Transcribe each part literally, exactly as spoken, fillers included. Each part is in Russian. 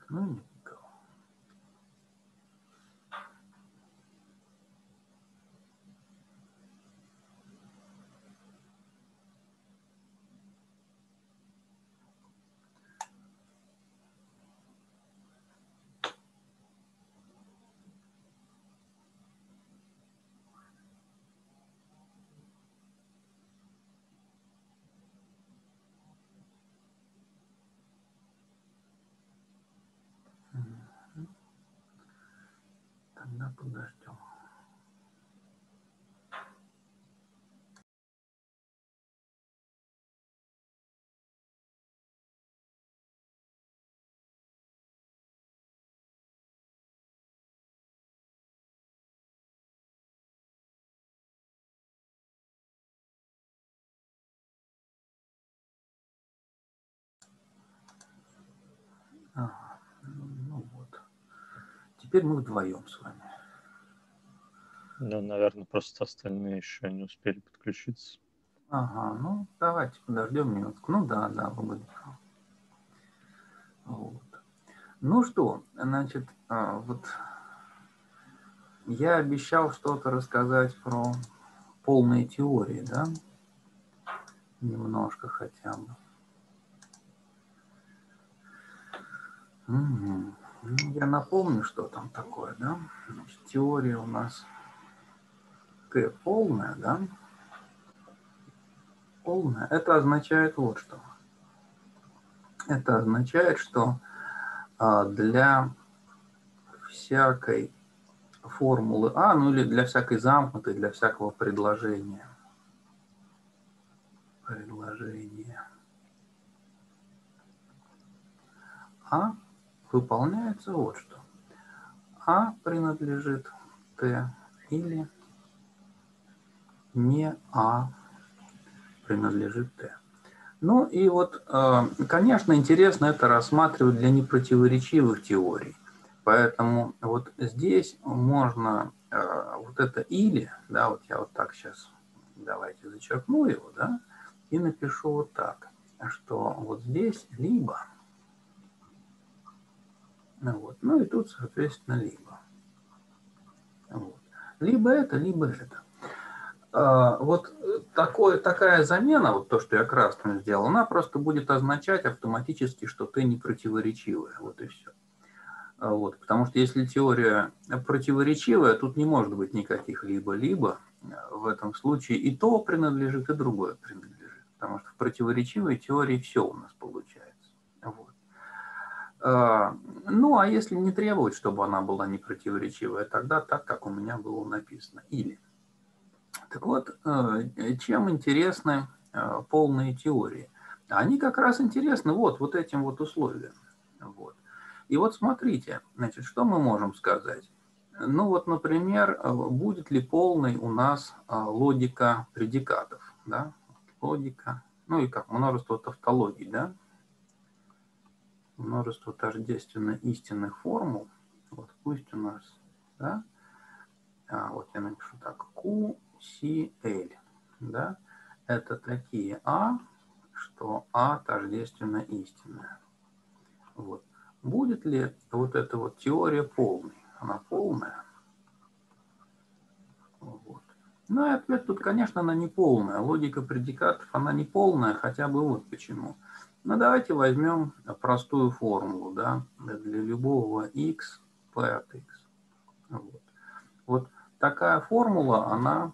Ну, нет никого. Тогда подождем. Ага, ну вот. Теперь мы вдвоем с вами. Ну, наверное, просто остальные еще не успели подключиться. Ага, ну давайте подождем минутку. Ну да, да, вы были правы. Вот. Ну что, значит, вот я обещал что-то рассказать про полные теории, да? Немножко хотя бы. Угу. Я напомню, что там такое, да? Значит, теория у нас К полная, да? Полная. Это означает вот что. Это означает, что для всякой формулы А, ну или для всякой замкнутой, для всякого предложения, предложение А выполняется вот что. А принадлежит Т или не А принадлежит Т. Ну и вот, конечно, интересно это рассматривать для непротиворечивых теорий. Поэтому вот здесь можно вот это или, да, вот я вот так сейчас, давайте зачеркну его, да, и напишу вот так, что вот здесь либо, ну, вот, ну и тут, соответственно, либо. Вот. Либо это, либо это. Вот такое, такая замена, вот то, что я красным сделал, она просто будет означать автоматически, что ты не противоречивая. Вот и все. Вот, потому что если теория противоречивая, тут не может быть никаких либо-либо. В этом случае и то принадлежит, и другое принадлежит. Потому что в противоречивой теории все у нас получается. Вот. Ну, а если не требовать, чтобы она была не противоречивая, тогда так, как у меня было написано. Или. Так вот, чем интересны полные теории? Они как раз интересны вот, вот этим вот условиям. Вот. И вот смотрите, значит, что мы можем сказать? Ну вот, например, будет ли полной у нас логика предикатов, да? Логика, ну и как множество тавтологий, да? Множество тождественно истинных формул. Вот пусть у нас, да? А, вот я напишу так, Q, C, L, да? Это такие А, что А тождественно истинная. Вот. Будет ли вот эта вот теория полной? Она полная? Вот. Ну и ответ тут, конечно, она не полная. Логика предикатов, она не полная, хотя бы вот почему. Ну давайте возьмем простую формулу, да, для любого x, p от x. Вот. Вот такая формула, она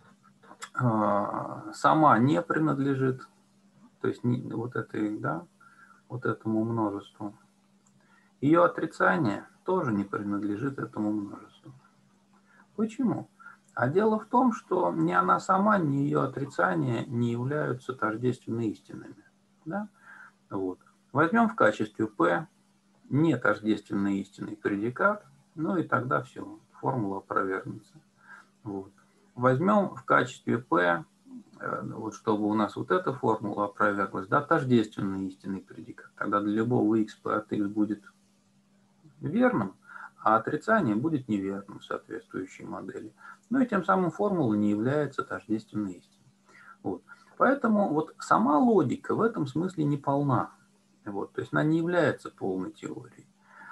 э, сама не принадлежит, то есть не, вот этой, да, вот этому множеству. Ее отрицание тоже не принадлежит этому множеству. Почему? А дело в том, что ни она сама, ни ее отрицание не являются тождественно истинными. Да? Вот. Возьмем в качестве P не тождественно истинный предикат, ну и тогда все, формула опровергнется. Вот. Возьмем в качестве P, вот чтобы у нас вот эта формула опроверглась, да, тождественно истинный предикат. Тогда для любого x p от x будет верным, а отрицание будет неверным в соответствующей модели. Ну и тем самым формула не является тождественной истиной. Вот. Поэтому вот сама логика в этом смысле не полна. Вот. То есть она не является полной теорией.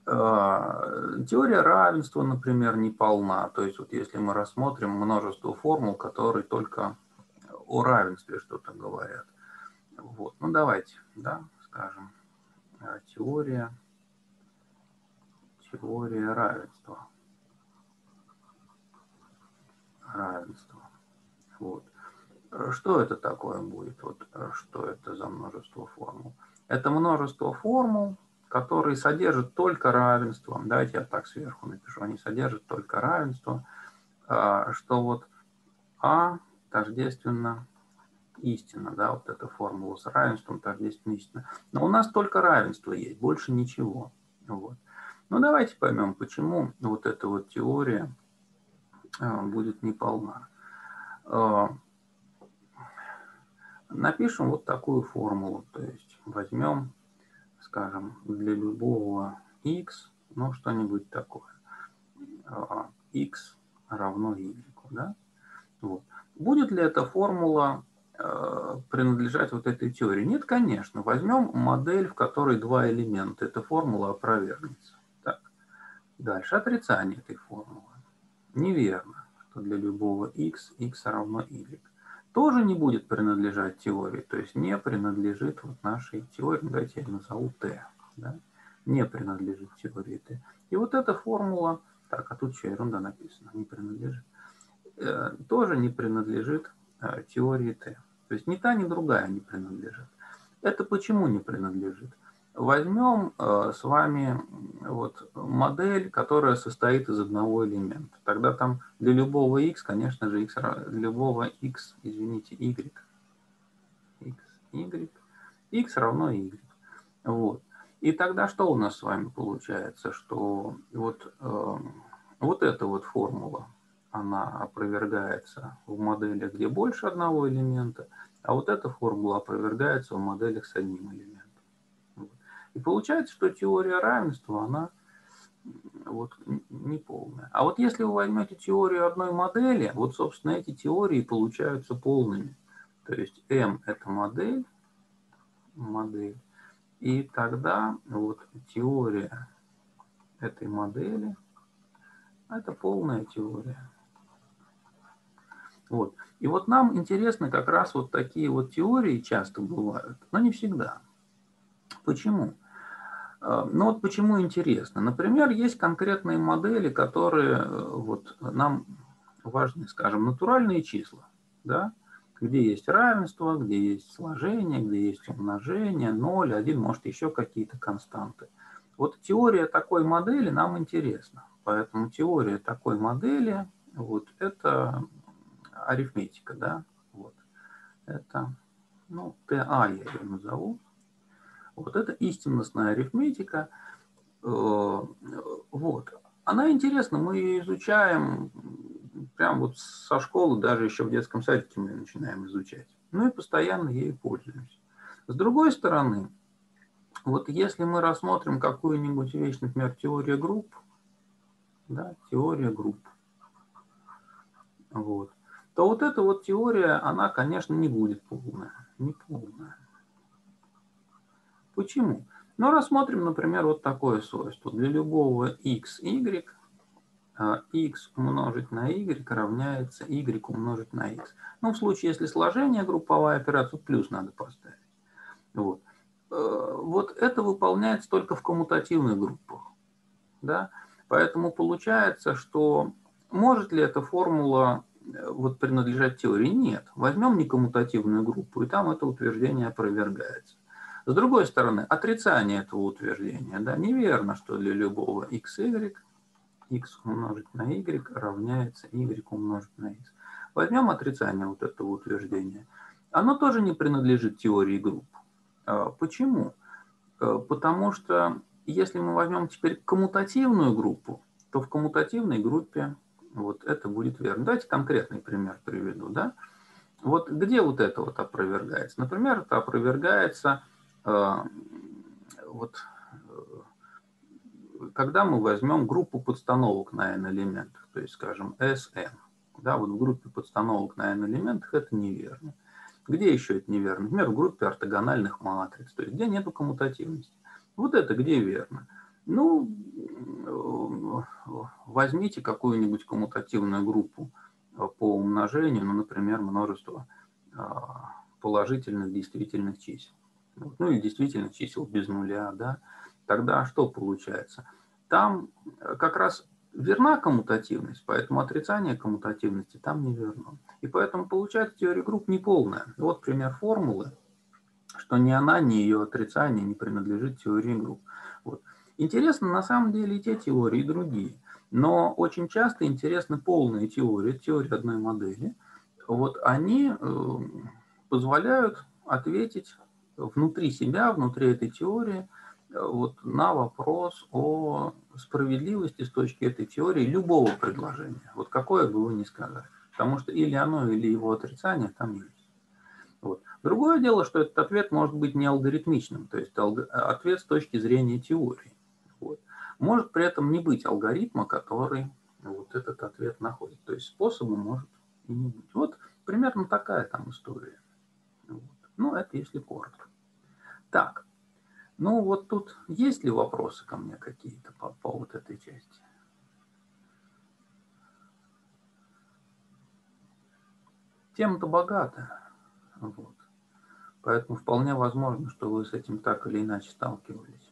Теория равенства, например, не полна. То есть вот если мы рассмотрим множество формул, которые только о равенстве что-то говорят. Вот. Ну давайте, да, скажем, теория, теория равенства. Равенство. Вот. Что это такое будет? Вот, что это за множество формул? Это множество формул, которые содержат только равенство. Давайте я так сверху напишу. Они содержат только равенство, что вот А тождественно истина, да, вот эта формула с равенством тождественно истина. Но у нас только равенство есть, больше ничего. Вот. Ну давайте поймем, почему вот эта вот теория будет неполна. Напишем вот такую формулу, то есть возьмем, скажем, для любого x, ну что-нибудь такое, x равно y, да? Вот. Будет ли эта формула э, принадлежать вот этой теории? Нет, конечно. Возьмем модель, в которой два элемента. Эта формула опровергнется. Так. Дальше отрицание этой формулы. Неверно, что для любого x, x равно y. Тоже не будет принадлежать теории, то есть не принадлежит вот нашей теории, давайте я назову Т, да? Не принадлежит теории Т. И вот эта формула, так, а тут что, ерунда написана, не принадлежит, э, тоже не принадлежит э, теории Т. То есть ни та, ни другая не принадлежит. Это почему не принадлежит? Возьмем э, с вами вот модель, которая состоит из одного элемента. Тогда там для любого x, конечно же, x, для любого x, извините, y, x, y, x равно y. Вот. И тогда что у нас с вами получается? Что вот, э, вот эта вот формула, она опровергается в моделях, где больше одного элемента, а вот эта формула опровергается в моделях с одним элементом. И получается, что теория равенства, она вот неполная. А вот если вы возьмете теорию одной модели, вот, собственно, эти теории получаются полными. То есть M – это модель, модель, и тогда вот теория этой модели – это полная теория. Вот. И вот нам интересны как раз вот такие вот теории часто бывают, но не всегда. Почему? Ну вот почему интересно. Например, есть конкретные модели, которые вот нам важны, скажем, натуральные числа, да? Где есть равенство, где есть сложение, где есть умножение, ноль, один, может еще какие-то константы. Вот теория такой модели нам интересна. Поэтому теория такой модели, вот это арифметика, да? Вот. Это, ну, ТА я ее назову. Вот это истинностная арифметика. Вот. Она интересна, мы ее изучаем прям вот со школы, даже еще в детском садике мы ее начинаем изучать. Ну и постоянно ею пользуемся. С другой стороны, вот если мы рассмотрим какую-нибудь вещь, например, теория групп, да, теория групп, вот, то вот эта вот теория, она, конечно, не будет полная. Не полная. Почему? Ну, рассмотрим, например, вот такое свойство. Для любого x, y, x умножить на y равняется y умножить на x. Ну, в случае, если сложение групповая операция, плюс надо поставить. Вот. Вот это выполняется только в коммутативных группах. Да? Поэтому получается, что может ли эта формула вот, принадлежать теории? Нет. Возьмем некоммутативную группу, и там это утверждение опровергается. С другой стороны, отрицание этого утверждения. Да, неверно, что для любого x, y, x умножить на y равняется y умножить на x. Возьмем отрицание вот этого утверждения. Оно тоже не принадлежит теории групп. Почему? Потому что если мы возьмем теперь коммутативную группу, то в коммутативной группе вот это будет верно. Давайте конкретный пример приведу. Да? Вот где вот это вот опровергается? Например, это опровергается вот, когда мы возьмем группу подстановок на n элементах, то есть, скажем, эс эн. Да, вот в группе подстановок на n элементах это неверно. Где еще это неверно? Например, в группе ортогональных матриц, то есть где нету коммутативности. Вот это где верно? Ну, возьмите какую-нибудь коммутативную группу по умножению, ну, например, множество положительных действительных чисел. Ну, или действительных чисел без нуля, да. Тогда что получается? Там как раз верна коммутативность, поэтому отрицание коммутативности там не верно. И поэтому получается теория групп неполная. Вот пример формулы, что ни она, ни ее отрицание не принадлежит теории групп. Вот. Интересно на самом деле и те теории, и другие. Но очень часто интересны полные теории, теории одной модели. Вот они э, позволяют ответить внутри себя, внутри этой теории, э, вот, на вопрос о справедливости с точки этой теории любого предложения. Вот какое бы вы ни сказали. Потому что или оно, или его отрицание там есть. Вот. Другое дело, что этот ответ может быть не алгоритмичным, то есть ответ с точки зрения теории. Вот. Может при этом не быть алгоритма, который вот этот ответ находит. То есть способа может и не быть. Вот примерно такая там история. Вот. Ну, это если коротко. Так, ну вот тут есть ли вопросы ко мне какие-то по поводу этой части? Тема-то богатая. Вот. Поэтому вполне возможно, что вы с этим так или иначе сталкивались.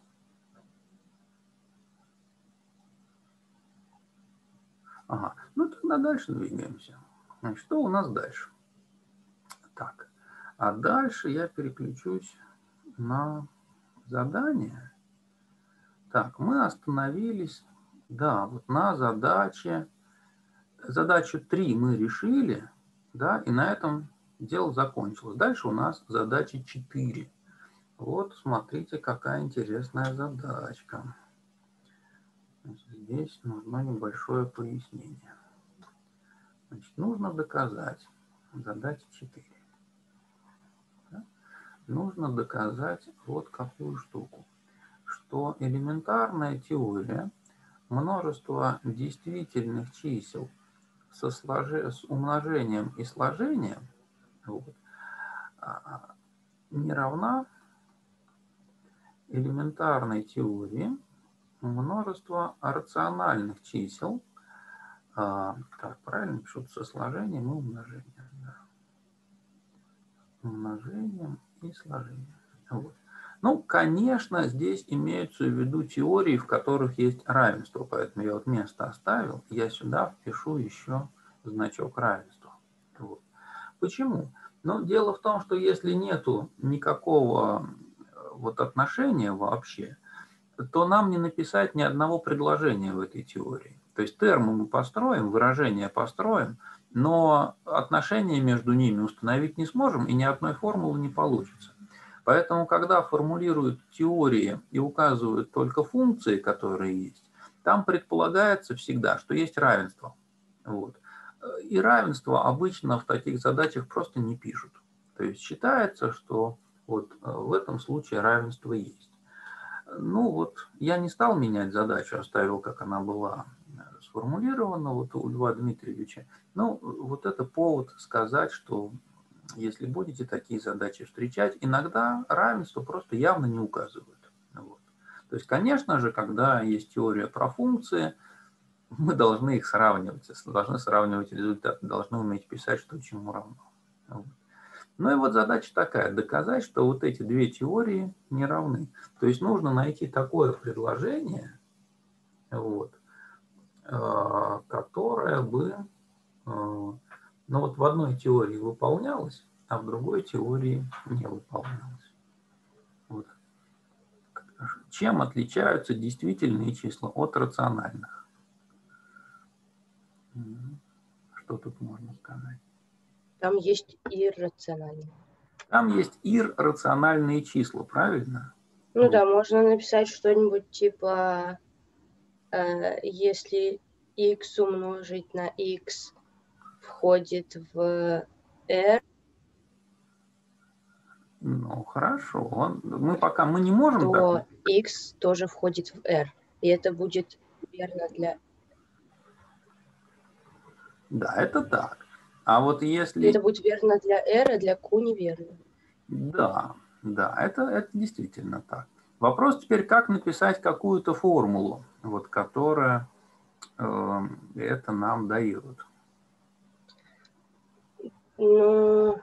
Ага, ну тогда дальше двигаемся. Значит, что у нас дальше? Так, а дальше я переключусь на задание. Так, мы остановились, да, вот на задаче. Задачу три мы решили, да, и на этом дело закончилось. Дальше у нас задача четыре. Вот, смотрите, какая интересная задачка. Здесь нужно небольшое пояснение. Значит, нужно доказать, задача четыре. Да? Нужно доказать вот какую штуку, что элементарная теория множества действительных чисел со слож... с умножением и сложением вот, не равна элементарной теории множества рациональных чисел. А, так, правильно пишут со сложением и умножением. Да. Умножением и сложением. Вот. Ну, конечно, здесь имеются в виду теории, в которых есть равенство, поэтому я вот место оставил, я сюда впишу еще значок равенства. Вот. Почему? Ну, дело в том, что если нету никакого вот отношения вообще, то нам не написать ни одного предложения в этой теории. То есть термы мы построим, выражения построим, но отношения между ними установить не сможем, и ни одной формулы не получится. Поэтому, когда формулируют теории и указывают только функции, которые есть, там предполагается всегда, что есть равенство. Вот. И равенство обычно в таких задачах просто не пишут. То есть считается, что вот в этом случае равенство есть. Ну вот, я не стал менять задачу, оставил, как она была сформулирована вот у Льва Дмитриевича. Ну, вот это повод сказать, что если будете такие задачи встречать, иногда равенство просто явно не указывают. Вот. То есть, конечно же, когда есть теория про функции, мы должны их сравнивать, должны сравнивать результаты, должны уметь писать, что чему равно. Вот. Ну и вот задача такая, доказать, что вот эти две теории не равны. То есть нужно найти такое предложение, вот, которое бы, ну вот в одной теории выполнялось, а в другой теории не выполнялось. Вот. Чем отличаются действительные числа от рациональных? Что тут можно сказать? Там есть иррациональные. Там есть иррациональные числа, правильно? Ну вот. Да, можно написать что-нибудь типа, э, если x умножить на x входит в r. Ну, хорошо. Мы пока мы не можем... То так... x тоже входит в r. И это будет верно для... Да, это так. А вот если... Это будет верно для r, а для q неверно. Да, да, это, это действительно так. Вопрос теперь, как написать какую-то формулу, вот, которая э, это нам дает. Ну,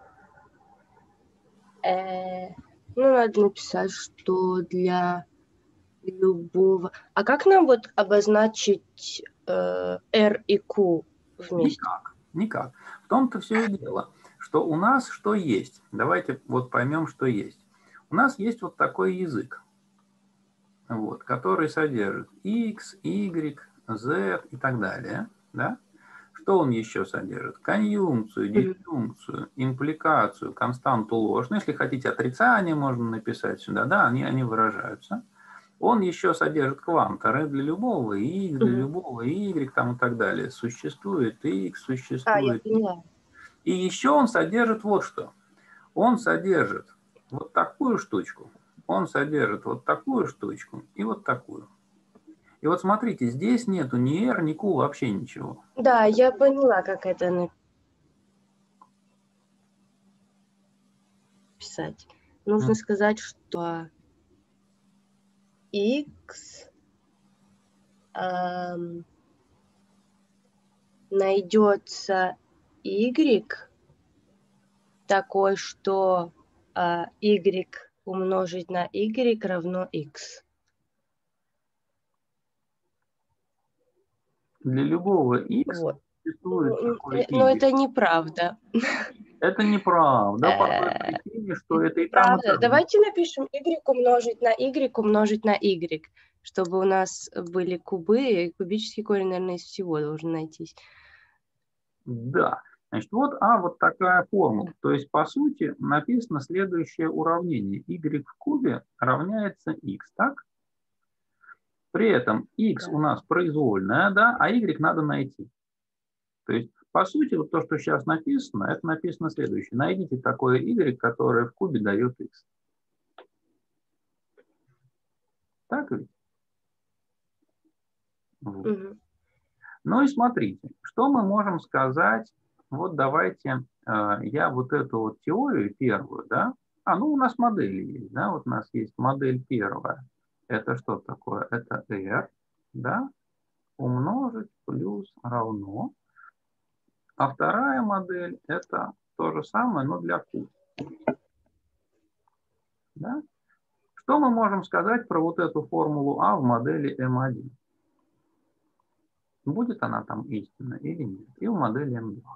э, ну, надо написать, что для любого... А как нам вот обозначить э, R и Q вместе? Никак, никак. В том-то все и дело, что у нас что есть. Давайте вот поймем, что есть. У нас есть вот такой язык, вот, который содержит x, y, z и так далее. Да? Что он еще содержит? Конъюнкцию, дисъюнкцию, импликацию, константу ложь. Ну, если хотите, отрицание можно написать сюда. Да, они, они выражаются. Он еще содержит кванторы для любого x, для любого y там, и так далее. Существует x, существует... А, я поняла. И еще он содержит вот что. Он содержит вот такую штучку, он содержит вот такую штучку и вот такую. И вот смотрите, здесь нету ни R, ни Q, вообще ничего. Да, я поняла, как это написать. Нужно сказать, что x эм, найдется y такой, что э, y умножить на y равно x. Для любого x Вот. существует Ну, такой но y. это неправда. Это неправда по той причине, что это и там, и Правда. там. Давайте напишем y умножить на y умножить на y, чтобы у нас были кубы, и кубический корень, наверное, из всего должен найтись. Да. Значит, вот А вот такая формула. То есть, по сути, написано следующее уравнение. Y в кубе равняется x, так? При этом x Да. у нас произвольная, да, а y надо найти. То есть, по сути, вот то, что сейчас написано, это написано следующее. Найдите такое y, которое в кубе дает x. Так ведь? Вот. Угу. Ну и смотрите, что мы можем сказать. Вот давайте э, я вот эту вот теорию первую, да, а ну у нас модели есть, да, вот у нас есть модель первая. Это что такое? Это R, да, умножить плюс равно. А вторая модель это то же самое, но для Q. Да? Что мы можем сказать про вот эту формулу А в модели эм один? Будет она там истинна или нет? И в модели эм два.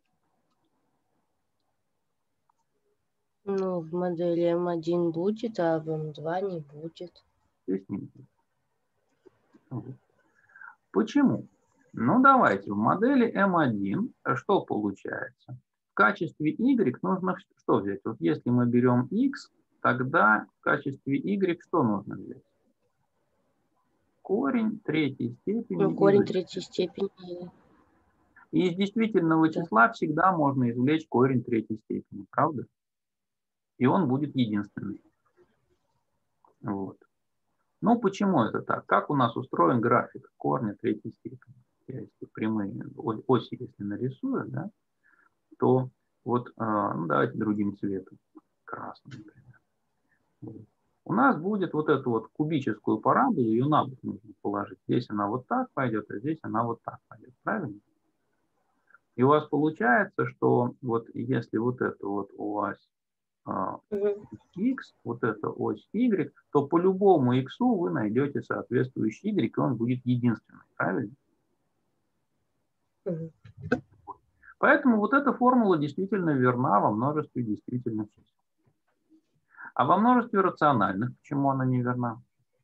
Ну, в модели эм один будет, а в эм два не будет. Здесь не будет. Вот. Почему? Ну, давайте, в модели эм один что получается? В качестве y нужно что взять? Вот если мы берем x, тогда в качестве y что нужно взять? Корень третьей степени. Ну, корень из... третьей степени. И из действительного Да. числа всегда можно извлечь корень третьей степени, правда? И он будет единственный. Вот. Ну, почему это так? Как у нас устроен график корня третьей степени? Я если прямые оси, если нарисую, да, то вот, ну, давайте другим цветом, красным, например. Вот. У нас будет вот эту вот кубическую параболу, ее на бок нужно положить. Здесь она вот так пойдет, а здесь она вот так пойдет, правильно? И у вас получается, что вот если вот это вот у вас а, x, вот это ось y, то по любому x вы найдете соответствующий y, и он будет единственный, правильно? Угу. Поэтому вот эта формула действительно верна во множестве действительных чисел. А во множестве рациональных почему она не верна?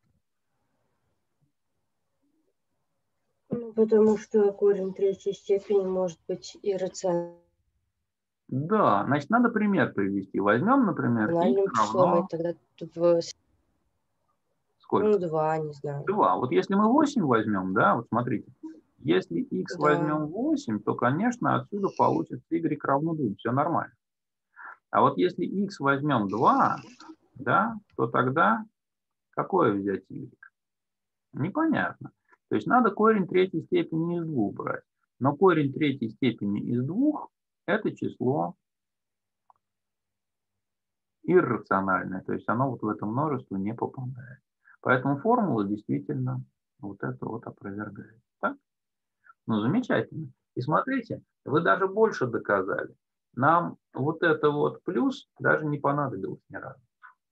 Ну, потому что корень третьей степени может быть иррациональным Да, значит, надо пример привести. Возьмем, например, x числом, равно... и тогда в... Сколько? Ну, два, не знаю. два. Вот если мы восемь возьмем, да, вот смотрите, если x Да. возьмем восемь, то, конечно, отсюда получится y равно двум. Все нормально. А вот если x возьмем два, да, то тогда какое взять y? Непонятно. То есть надо корень третьей степени из двух брать. Но корень третьей степени из двух – это число иррациональное. То есть оно вот в это множество не попадает. Поэтому формула действительно вот это вот опровергает. Так? Ну, замечательно. И смотрите, вы даже больше доказали. Нам вот это вот плюс даже не понадобилось ни разу.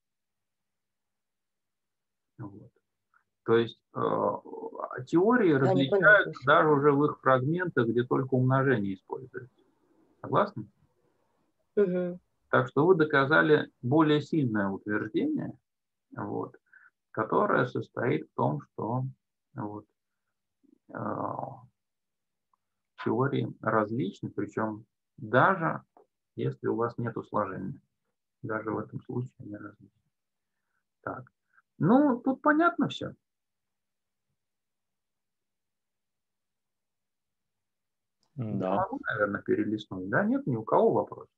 Вот. То есть э, теории Да, не различаются понадобилось. даже уже в их фрагментах, где только умножение используется. Согласны? Угу. Так что вы доказали более сильное утверждение, вот, которое состоит в том, что вот, э, теории различны, причем даже если у вас нет сложения. Даже в этом случае они различны. Так. Ну, тут понятно все. Да. Я могу, наверное, перелистнуть. Да, нет ни у кого вопросов.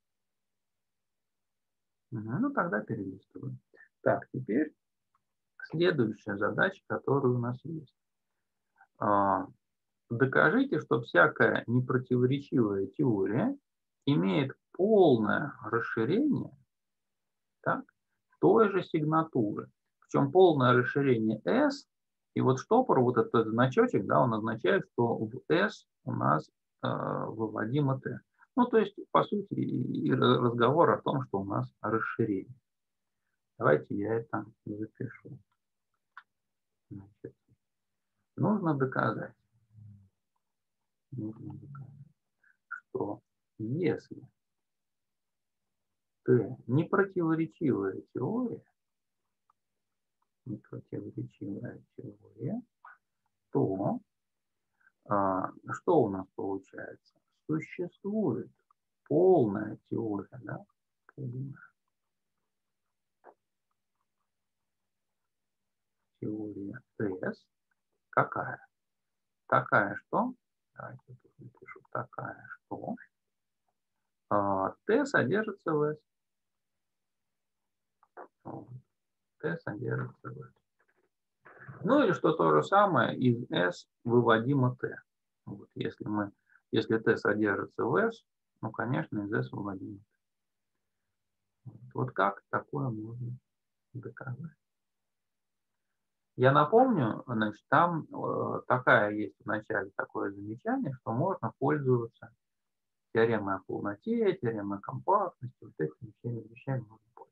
Угу, ну, тогда перелистываем. Так, теперь следующая задача, которая у нас есть. А, докажите, что всякая непротиворечивая теория имеет полное расширение, так, той же сигнатуры. Причем полное расширение S, и вот штопор, вот этот значочек, да, он означает, что в S у нас э, выводимо T. Ну, то есть, по сути, и разговор о том, что у нас расширение. Давайте я это запишу. Значит, нужно доказать, нужно доказать, что если T непротиворечивая теория, непротиворечивая теория, то а, что у нас получается? Существует полная теория, да? Полная теория С. Какая? Такая, что? Давайте тут напишу. Такая, что а, Т содержится в S. Вот. Т содержится в S. Ну или что то же самое, из S выводимо Т. Вот, если мы, если Т содержится в S, ну, конечно, из S выводимо Т. Вот, вот как такое можно доказать? Я напомню, значит, там э, такая есть в начале такое замечание, что можно пользоваться теоремой о полноте, теоремой о компактности, вот этими всеми вещами можно пользоваться.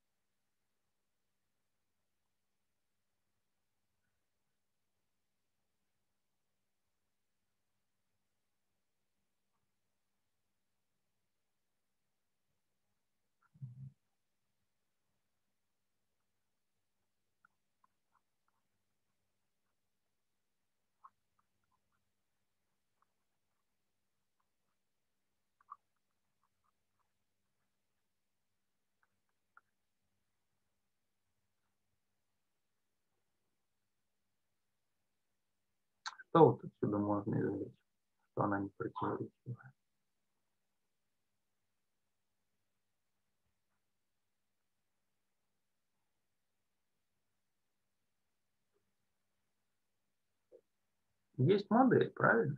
Что вот отсюда можно извлечь, что она не противоречивая? Есть модель, правильно?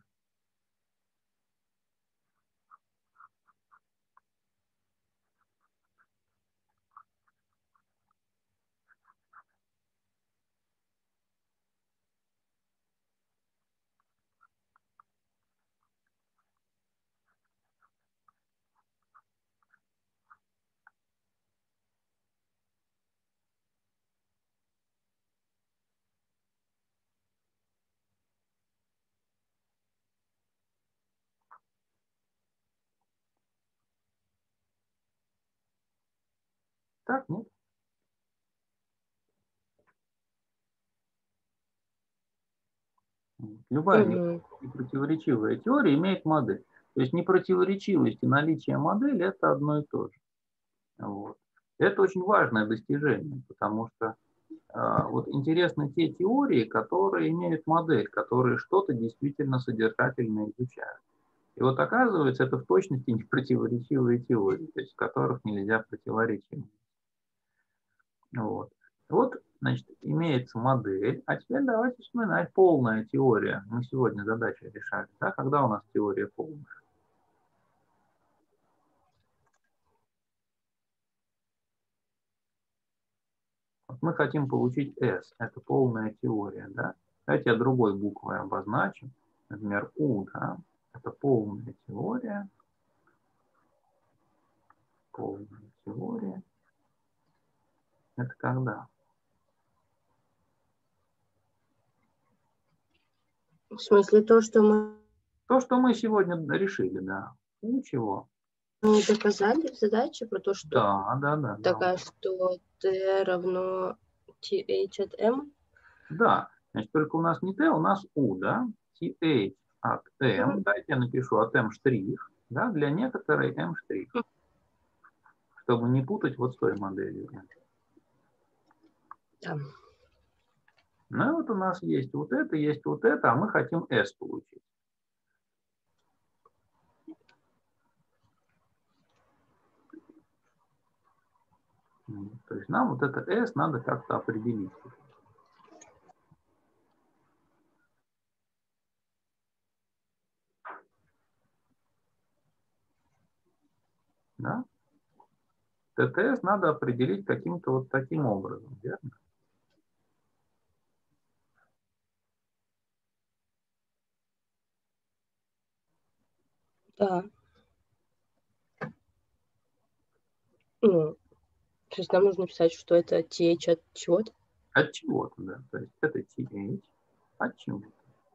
Так, нет? Любая Угу. непротиворечивая теория имеет модель. То есть непротиворечивость и наличие модели – это одно и то же. Вот. Это очень важное достижение, потому что э, вот интересны те теории, которые имеют модель, которые что-то действительно содержательно изучают. И вот оказывается, это в точности непротиворечивые теории, то есть в которых нельзя противоречить. Вот. Вот, значит, имеется модель, а теперь давайте вспоминать полная теория. Мы сегодня задачу решали, да? Когда у нас теория полная? Вот мы хотим получить S. Это полная теория. Да? Давайте я другой буквой обозначим. Например, U. Да? Это полная теория. Полная теория. Это когда? В смысле то, что мы То, что мы сегодня решили, да. У чего? мы доказали в задаче про то, что Да, да, да. такая, да. что t равно th от m. Да, значит, только у нас не t, у нас u, да? th от m. Дайте я напишу от m штрих, да, для некоторой m штрих. Чтобы не путать вот с той моделью. Да. Ну и вот у нас есть вот это, есть вот это, а мы хотим S получить. То есть нам вот это S надо как-то определить. Да? тэ тэ эс надо определить каким-то вот таким образом, верно? Да. Ну, то есть нам нужно писать, что это th от чего-то. От чего-то, да. То есть это th от чего-то.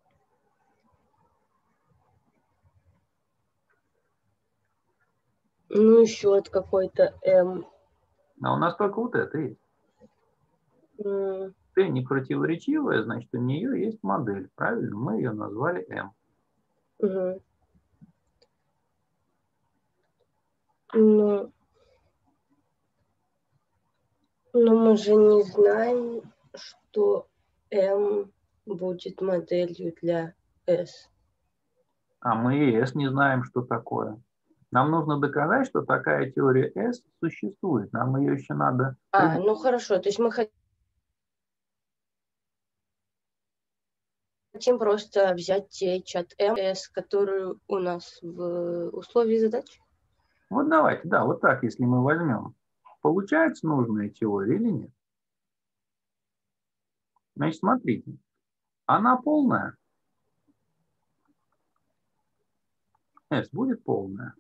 Ну, еще от какой-то m. А у нас только вот это есть. Mm. Т не противоречивая, значит, у нее есть модель. Правильно? Мы ее назвали M. Угу. Но, но мы же не знаем, что m будет моделью для S. А мы и S не знаем, что такое. Нам нужно доказать, что такая теория S существует. Нам ее еще надо... А, ну хорошо, то есть мы хотим просто взять th от m, s, которую у нас в условии задачи. Вот давайте, да, вот так, если мы возьмем. Получается нужная теория или нет? Значит, смотрите. Она полная. S будет полная.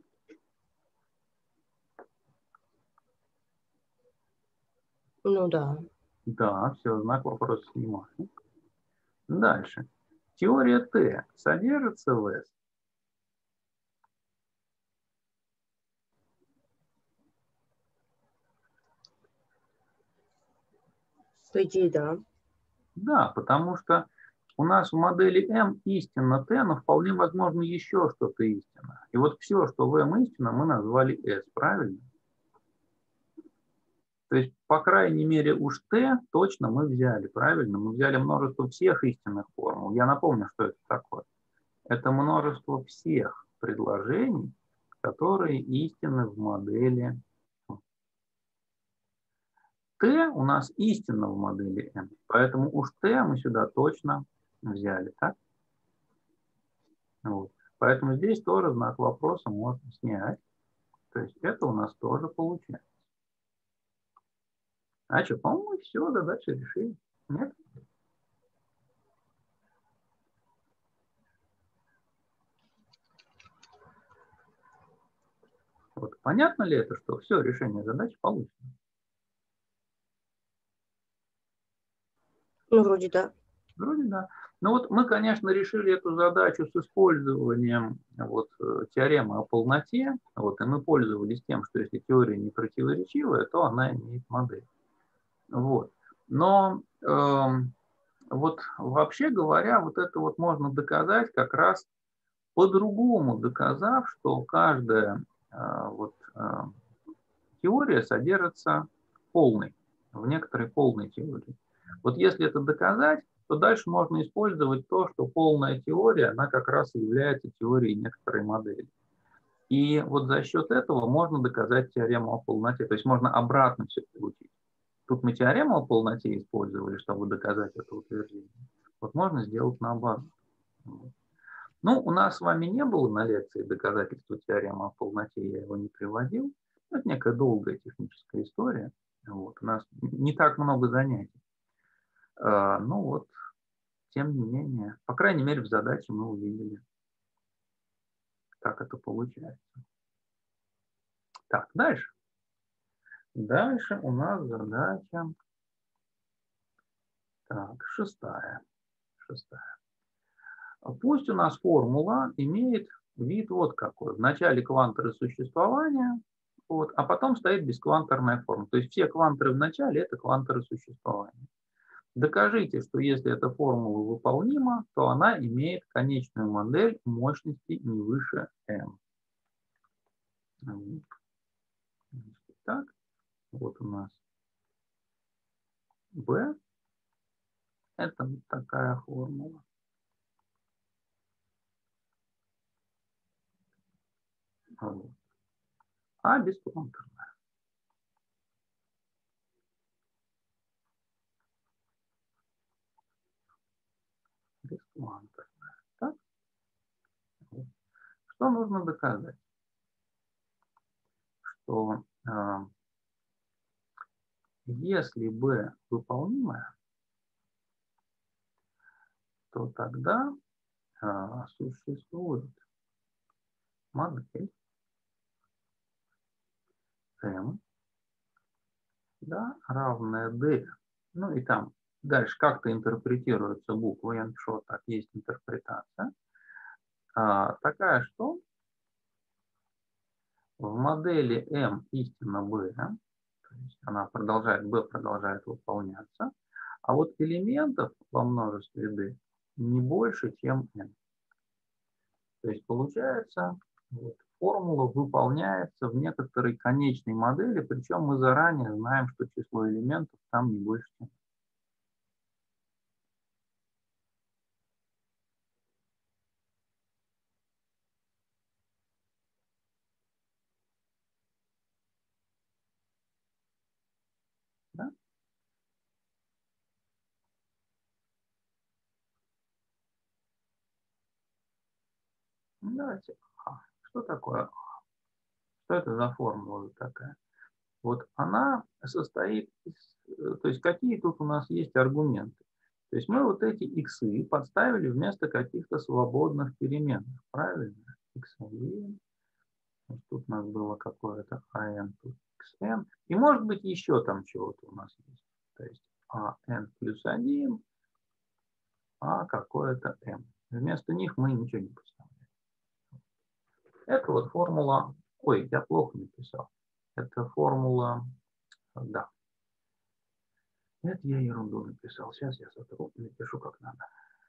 Ну да. Да, все, знак вопроса снимаю. Дальше. Теория Т содержится в S? По идее, да. Да, потому что у нас в модели M истинно Т, но вполне возможно еще что-то истинно. И вот все, что в M истинно, мы назвали S, правильно? То есть, по крайней мере, уж Т точно мы взяли, правильно? Мы взяли множество всех истинных формул. Я напомню, что это такое. Это множество всех предложений, которые истинны в модели. Т у нас истинно в модели M, поэтому уж Т мы сюда точно взяли, так? Вот. Поэтому здесь тоже знак вопроса можно снять. То есть это у нас тоже получается. А что, по-моему, все, задачу решили. Нет? Вот. Понятно ли это, что все решение задачи получено? Ну, вроде да. Вроде да. Ну вот мы, конечно, решили эту задачу с использованием вот, теоремы о полноте. Вот, и мы пользовались тем, что если теория не противоречивая, то она имеет модель. Вот. Но э, вот вообще говоря, вот это вот можно доказать как раз по-другому, доказав, что каждая э, вот, э, теория содержится полной, в некоторой полной теории. Вот если это доказать, то дальше можно использовать то, что полная теория, она как раз и является теорией некоторой модели. И вот за счет этого можно доказать теорему о полноте. То есть можно обратно все получить. Тут мы теорему о полноте использовали, чтобы доказать это утверждение. Вот можно сделать наоборот. Ну, у нас с вами не было на лекции доказательства теоремы о полноте, я его не приводил. Это некая долгая техническая история. Вот. У нас не так много занятий. А, ну вот, тем не менее, по крайней мере, в задаче мы увидели, как это получается. Так, дальше. Дальше у нас задача, так, шестая. Шестая. Пусть у нас формула имеет вид вот какой. В начале кванторы существования, вот, а потом стоит бескванторная форма. То есть все кванторы в начале – это кванторы существования. Докажите, что если эта формула выполнима, то она имеет конечную модель мощности не выше m. Так, вот у нас b. Это вот такая формула. Вот. А бескванторная. Бескванторная. Так? Вот. Что нужно доказать? Что э, если b выполнимая, то тогда э, существует модель m, да, равная d. Ну и там дальше как-то интерпретируются буквы. Я напишу вот так, есть интерпретация. А, такая, что в модели m истина b, то есть она продолжает, b продолжает выполняться, а вот элементов во множестве d не больше, чем n. То есть получается, вот, формула выполняется в некоторой конечной модели, причем мы заранее знаем, что число элементов там не больше, чем n. Да? Ну, давайте. А, что такое А? Что это за формула такая? Вот она состоит из, то есть какие тут у нас есть аргументы. То есть мы вот эти иксы подставили вместо каких-то свободных переменных, правильно? икс один, тут у нас было какое-то ан, тут икс эн, и может быть еще там чего-то у нас есть. То есть ан плюс один, а какое-то m. Вместо них мы ничего не подставляем. Это вот формула, ой, я плохо написал. Это формула, да. Это я ерунду написал. Сейчас я сотру и напишу как надо.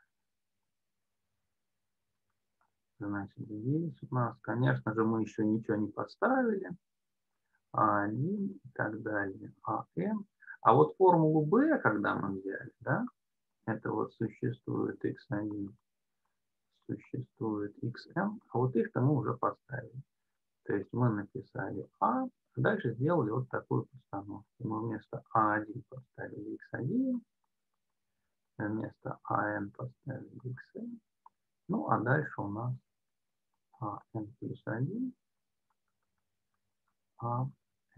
Значит, здесь у нас, конечно же, мы еще ничего не подставили. а один и так далее. АМ. А вот формулу b, когда мы взяли, да, это вот существует икс один, существует икс эм, а вот их-то мы уже подставили. То есть мы написали А, а дальше сделали вот такую постановку. Мы вместо а один поставили икс один, вместо АН поставили икс эм, ну а дальше у нас АН плюс один, АН.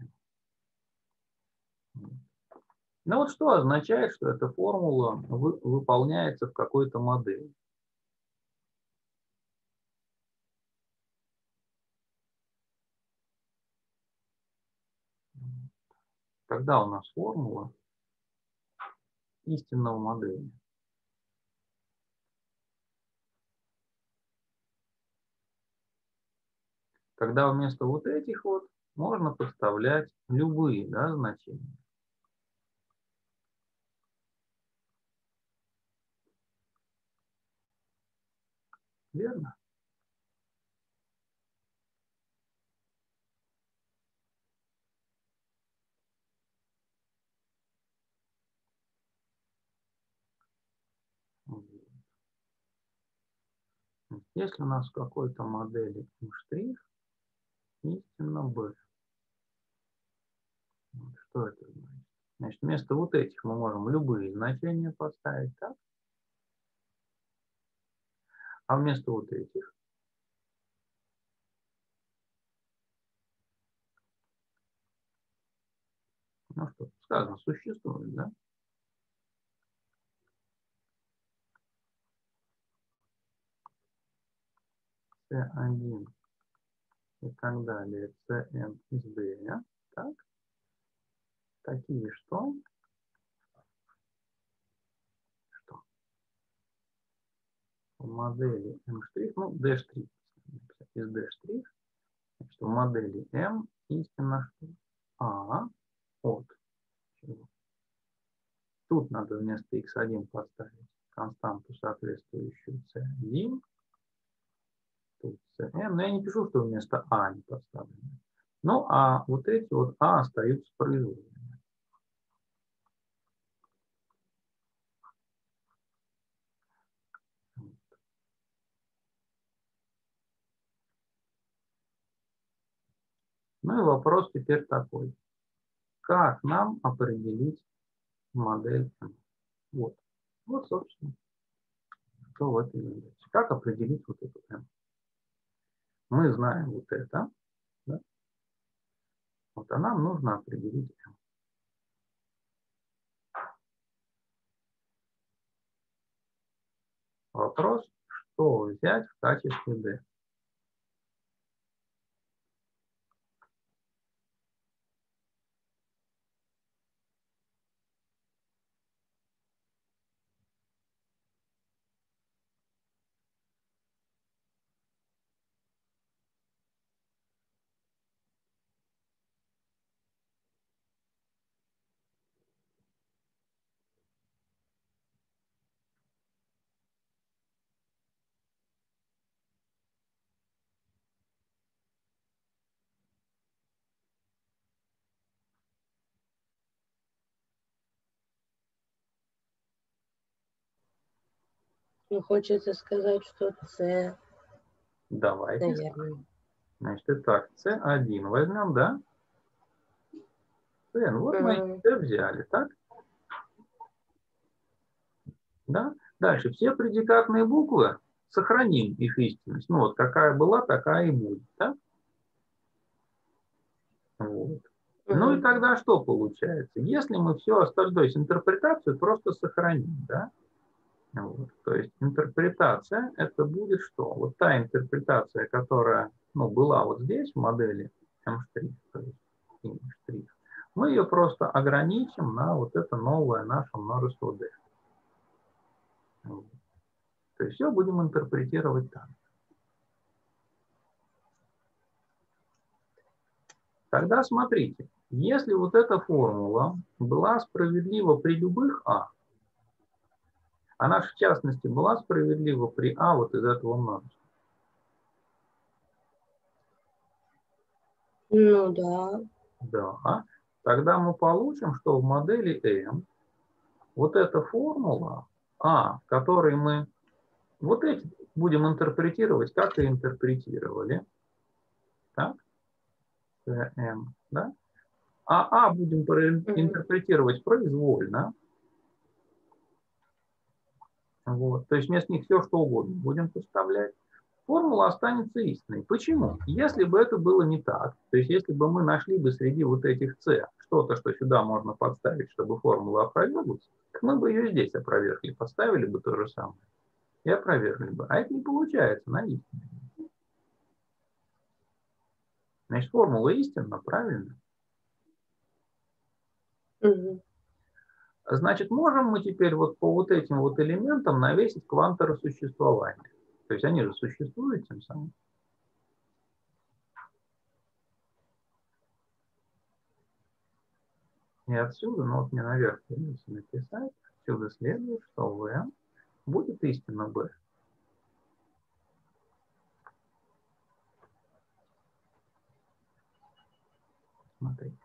Ну вот что означает, что эта формула вы, выполняется в какой-то модели. Когда у нас формула истинного модели. Когда вместо вот этих вот можно подставлять любые, да, значения. Верно? Если у нас в какой-то модели штрих истинно b. Что это значит? Значит, вместо вот этих мы можем любые значения поставить, так? А вместо вот этих Ну что, сказано, существует, да? С один и так далее, Cn из D, так? Такие что? Что? В модели M', ну, D', из D', значит, в модели M истинно что? А от чего? Тут надо вместо икс один поставить константу, соответствующую си один. Тут Cn, но я не пишу, что вместо А не поставлено. Ну, а вот эти вот А остаются произвольными. Ну и вопрос теперь такой. Как нам определить модель M? Вот. Вот, собственно, что в этой задаче. Как определить вот эту M? Мы знаем вот это. Да? Вот, а нам нужно определить M. Вопрос, что взять в качестве D? Ну, хочется сказать, что С, Давайте. наверное. Значит, итак, си один возьмем, да? Cn, вот мы Ага. C взяли, так? Да? Дальше все предикатные буквы сохраним их истинность. Ну вот какая была, такая и будет, так? Вот. Ну и Ага. тогда что получается? Если мы все остальное, то есть интерпретацию просто сохраним, да? Вот. То есть интерпретация это будет что? Вот та интерпретация, которая ну, была вот здесь в модели M', то есть M', мы ее просто ограничим на вот это новое наше множество D. Вот. То есть все будем интерпретировать так. Тогда смотрите, если вот эта формула была справедлива при любых А, она в частности была справедлива при А вот из этого множества. Ну да. Да. Тогда мы получим, что в модели M вот эта формула А, в которой мы вот эти будем интерпретировать, как и интерпретировали. Так? М, да? А А будем интерпретировать произвольно. Вот. То есть вместо них все, что угодно будем поставлять. Формула останется истинной. Почему? Если бы это было не так, то есть если бы мы нашли бы среди вот этих С что-то, что сюда можно подставить, чтобы формула опроверглась, мы бы ее здесь опровергли, поставили бы то же самое и опровергли бы. А это не получается на истине. Значит, формула истинна, правильно? Угу. Значит, можем мы теперь вот по вот этим вот элементам навесить кванторы существования. То есть они же существуют тем самым. И отсюда, ну вот мне наверх придется написать, отсюда следует, что В будет истинно B. Смотрите.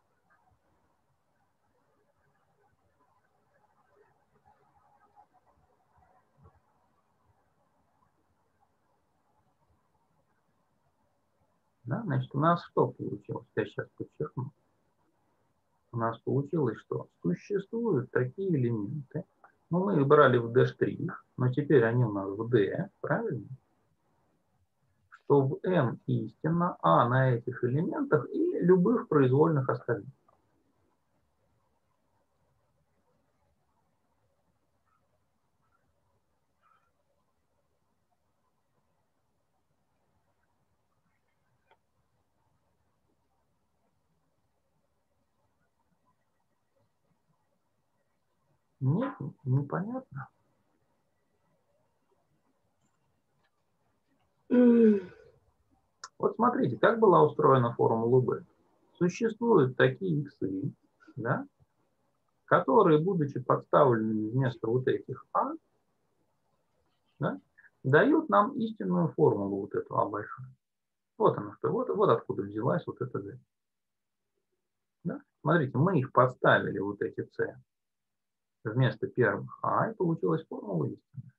Да, значит, у нас что получилось? Я сейчас подчеркну. У нас получилось, что существуют такие элементы. Ну, мы их брали в D', но теперь они у нас в D, правильно? Что в M истинно А на этих элементах и любых произвольных остальных. Нет, непонятно. Вот смотрите, как была устроена формула B. Существуют такие иксы, да, которые, будучи подставленными вместо вот этих А, да, дают нам истинную формулу вот эту А большую. Вот она, что, вот, вот откуда взялась вот эта D. Да? Смотрите, мы их подставили, вот эти С, вместо первых А, и получилась формула истины.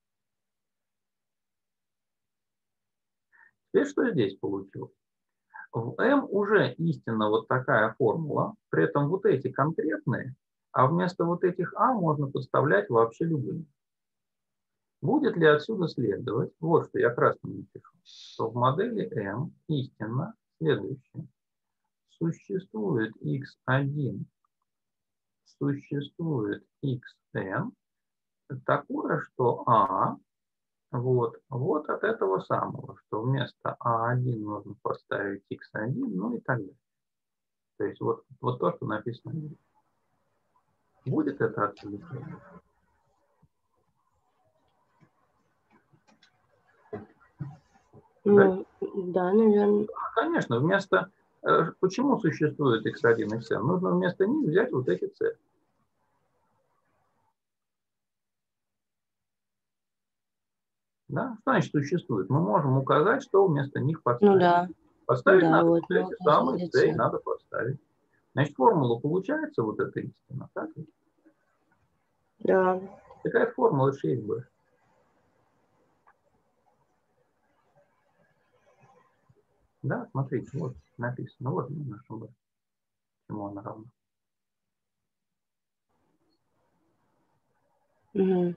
Теперь что здесь получилось? В М уже истинно вот такая формула, при этом вот эти конкретные, а вместо вот этих А можно подставлять вообще любые. Будет ли отсюда следовать, вот что я красным напишу, что в модели М истинно следующее. Существует икс один, существует икс эн, такое, что А, вот, вот от этого самого, что вместо А один нужно поставить икс один, ну и так далее. То есть вот, вот то, что написано здесь. Будет это отсюда следовать? Ну, да, наверное. Конечно, вместо... Почему существует икс один, икс эн? Нужно вместо них взять вот эти С. Да? Что значит существует? Мы можем указать, что вместо них поставить. Ну да. Поставить Да, надо вот вот эти самые С, и надо поставить. Значит, формула получается вот эта истина, так? Да. Такая формула шесть бэ. Да, смотрите, вот написано, вот наша бэ. Чему она равна? Угу.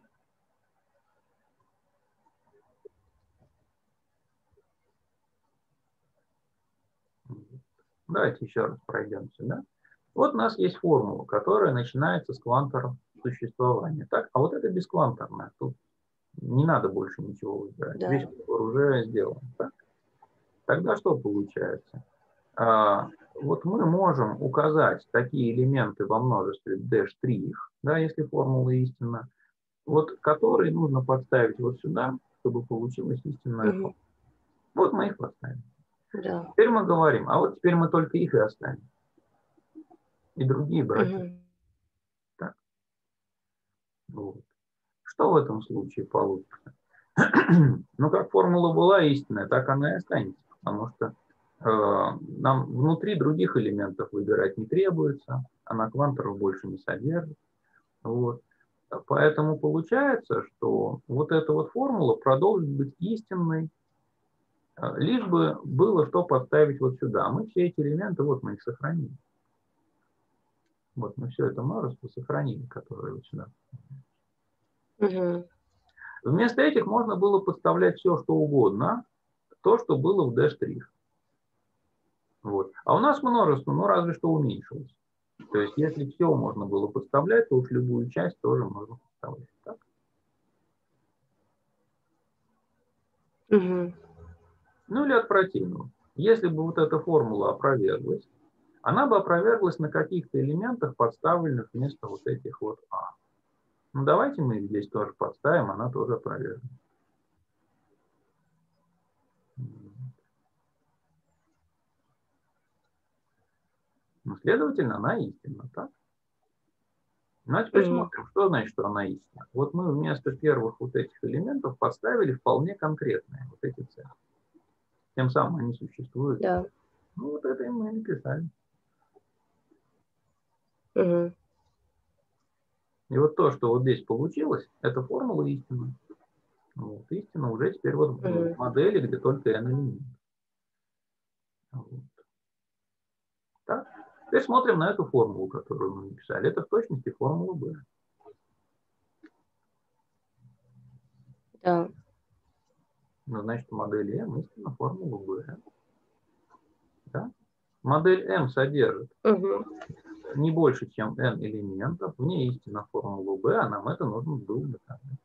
Давайте еще раз пройдемся, да? Вот у нас есть формула, которая начинается с квантора существования. Так? А вот это бескванторная. Тут не надо больше ничего выбирать. Да. Весь выбор уже сделан. Так? Тогда что получается? А, вот мы можем указать такие элементы во множестве D', да, если формула истинна, вот которые нужно подставить вот сюда, чтобы получилась истинная формула. Угу. Вот мы их поставим. Да. Теперь мы говорим, а вот теперь мы только их и оставим. И другие брать. Угу. Так. Вот. Что в этом случае получится? Ну, как формула была истинная, так она и останется. Потому что э, нам внутри других элементов выбирать не требуется. Она кванторов больше не содержит. Вот. Поэтому получается, что вот эта вот формула продолжит быть истинной, лишь бы было что подставить вот сюда. Мы все эти элементы, вот мы их сохранили. Вот мы все это множество сохранили, которое вот сюда. Угу. Вместо этих можно было подставлять все, что угодно, то, что было в D'. Вот. А у нас множество, ну разве что уменьшилось. То есть если все можно было подставлять, то уж любую часть тоже можно подставлять. Так? Угу. Ну или от противного. Если бы вот эта формула опроверглась, она бы опроверглась на каких-то элементах, подставленных вместо вот этих вот А. Ну давайте мы их здесь тоже подставим, она тоже опровергнет. Ну, следовательно, она истинна, так? Ну, а теперь Угу. смотрим, что значит, что она истинна. Вот мы вместо первых вот этих элементов подставили вполне конкретные вот эти цели. Тем самым они существуют. Да. Ну, вот это и мы написали. Угу. И вот то, что вот здесь получилось, это формула истины. Вот, истина уже теперь вот в Угу. модели, где только n элемент. Вот. Так. Теперь смотрим на эту формулу, которую мы написали. Это в точности формула B. Да. Ну, значит, в модели M истина формула B. Да? Модель M содержит Угу. не больше, чем n элементов. В ней истина формула B, а нам это нужно было доказать.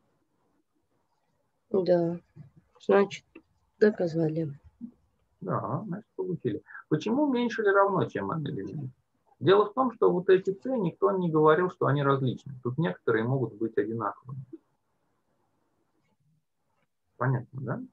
Да. Значит, доказали. Да, значит, получили. Почему меньше или равно, чем n элементов? Дело в том, что вот эти c никто не говорил, что они различны. Тут некоторые могут быть одинаковыми. Понятно, да?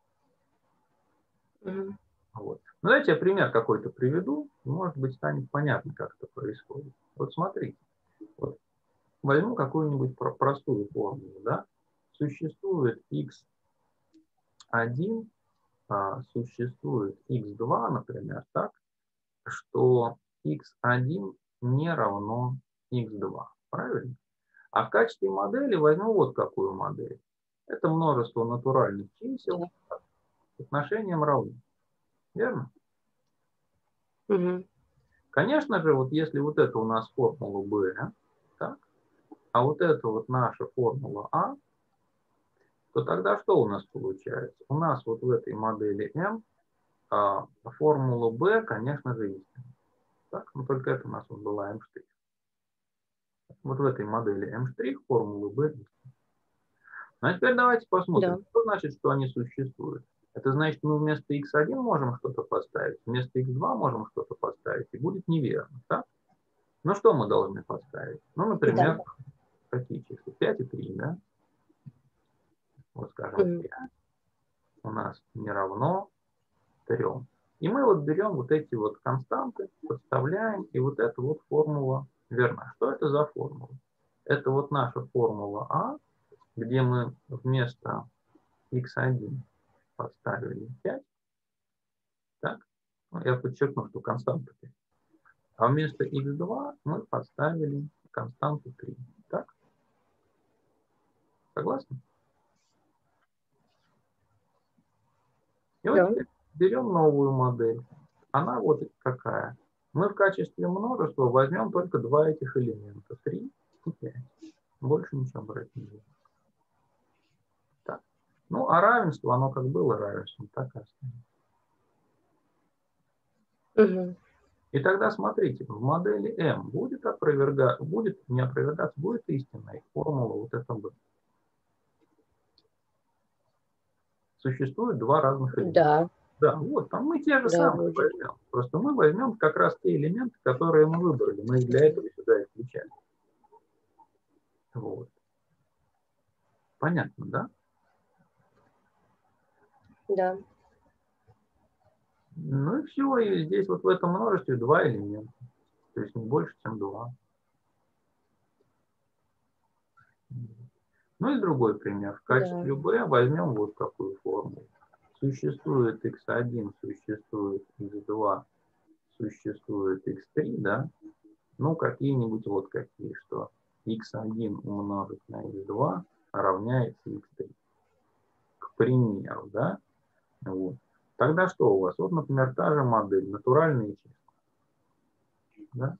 Мгм. Вот. Ну, давайте я пример какой-то приведу. Может быть, станет понятно, как это происходит. Вот смотрите. Вот возьму какую-нибудь про- простую формулу. Да? Существует икс один, а, существует икс два, например, так, что икс один не равно икс два. Правильно? А в качестве модели возьму вот какую модель. Это множество натуральных чисел Да. с отношением равно. Верно? Мгм. Конечно же, вот если вот это у нас формула b, так, а вот это вот наша формула А, то тогда что у нас получается? У нас вот в этой модели M а, формула b, конечно же, истинна. Так? Но только это у нас вот была M'. Вот в этой модели M' формулы b истинна. Ну а теперь давайте посмотрим, Да. что значит, что они существуют. Это значит, мы вместо икс один можем что-то поставить, вместо икс два можем что-то поставить, и будет неверно. Так? Ну что мы должны поставить? Ну, например, Да. какие числа? пять и три, да? Вот скажем, Мгм. пять у нас не равно трем. И мы вот берем вот эти вот константы, подставляем, и вот эта вот формула верна. Что это за формула? Это вот наша формула А, где мы вместо икс один поставили пять. Так? Ну, я подчеркну, что константа пять. А вместо икс два мы поставили константу три. Так? Согласны? И вот Да. теперь берем новую модель. Она вот какая. Мы в качестве множества возьмем только два этих элемента. три и пять. Больше ничего брать не будем. Так. Ну, а равенство, оно как было равенством, так и останется. Мгм. И тогда смотрите, в модели M будет, опроверга... будет не опровергаться, будет истинной формула вот эта B. Существует два разных элемента. Да. Да, вот, там мы те же Да, самые будет. возьмем. Просто мы возьмем как раз те элементы, которые мы выбрали. Мы их для этого сюда и включаем. Вот. Понятно, да? Да. Ну и все, и здесь вот в этом множестве два элемента. То есть не больше, чем два. Ну и другой пример. В качестве Да. b возьмем вот такую формулу. Существует икс один, существует икс два, существует икс три, да? Ну, какие-нибудь вот какие, что икс один умножить на икс два равняется икс три. К примеру, да? Вот. Тогда что у вас? Вот, например, та же модель, натуральные числа. Да?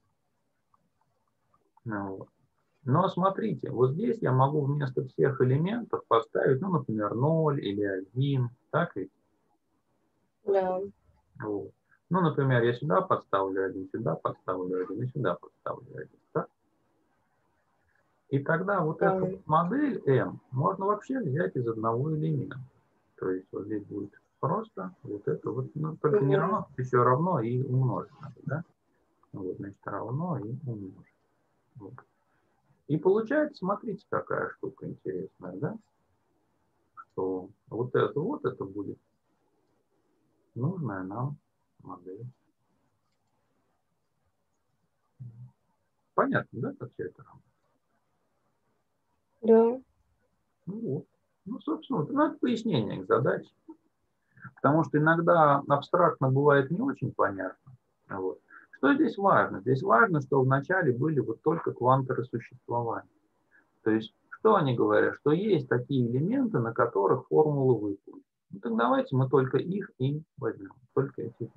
Ну, вот. Но смотрите, вот здесь я могу вместо всех элементов поставить, ну, например, ноль или один, так ведь? Да. Вот. Ну, например, я сюда подставлю один, сюда подставлю один и сюда подставлю один. Так? И тогда вот Да. эту вот модель M можно вообще взять из одного элемента. То есть вот здесь будет просто вот это вот, ну, только не Мгм. равно, еще равно и умножить надо, да? Вот, значит, равно и умножить. Вот. И получается, смотрите, какая штука интересная, да? Что вот это вот, это будет нужная нам модель. Понятно, да, как все это работает? Да. Ну вот. Ну, собственно, вот, ну, это пояснение к задаче. Потому что иногда абстрактно бывает не очень понятно. Вот. Что здесь важно? Здесь важно, что вначале были вот только кванторы существования. То есть, что они говорят? Что есть такие элементы, на которых формулы выполнены. Ну, так давайте мы только их и возьмем. Только эти.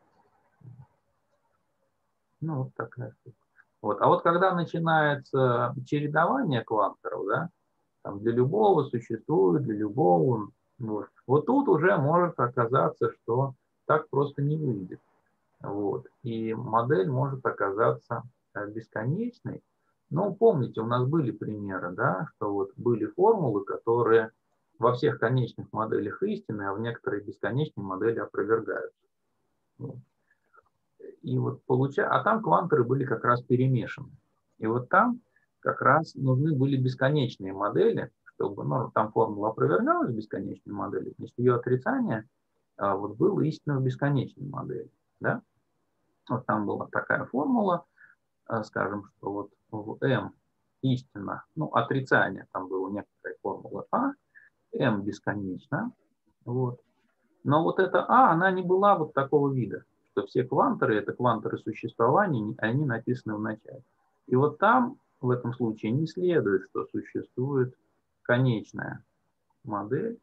Ну, вот такая штука. Вот. А вот когда начинается чередование кванторов, да, там для любого существует, для любого, вот, вот тут уже может оказаться, что так просто не выйдет. Вот. И модель может оказаться бесконечной. Но помните, у нас были примеры, да, что вот были формулы, которые во всех конечных моделях истинны, а в некоторые бесконечные модели опровергаются. Вот. И вот получа... А там кванторы были как раз перемешаны. И вот там как раз нужны были бесконечные модели, чтобы, ну, там формула опровергалась бесконечной модели, значит, ее отрицание а, вот было истинно в бесконечной модели. Да? Вот там была такая формула, а, скажем, что вот в m истина, ну, отрицание, там была некоторая формула а, m бесконечно, вот. Но вот эта а, она не была вот такого вида, что все кванторы, это кванторы существования, они написаны в начале. И вот там, в этом случае, не следует, что существует конечная модель,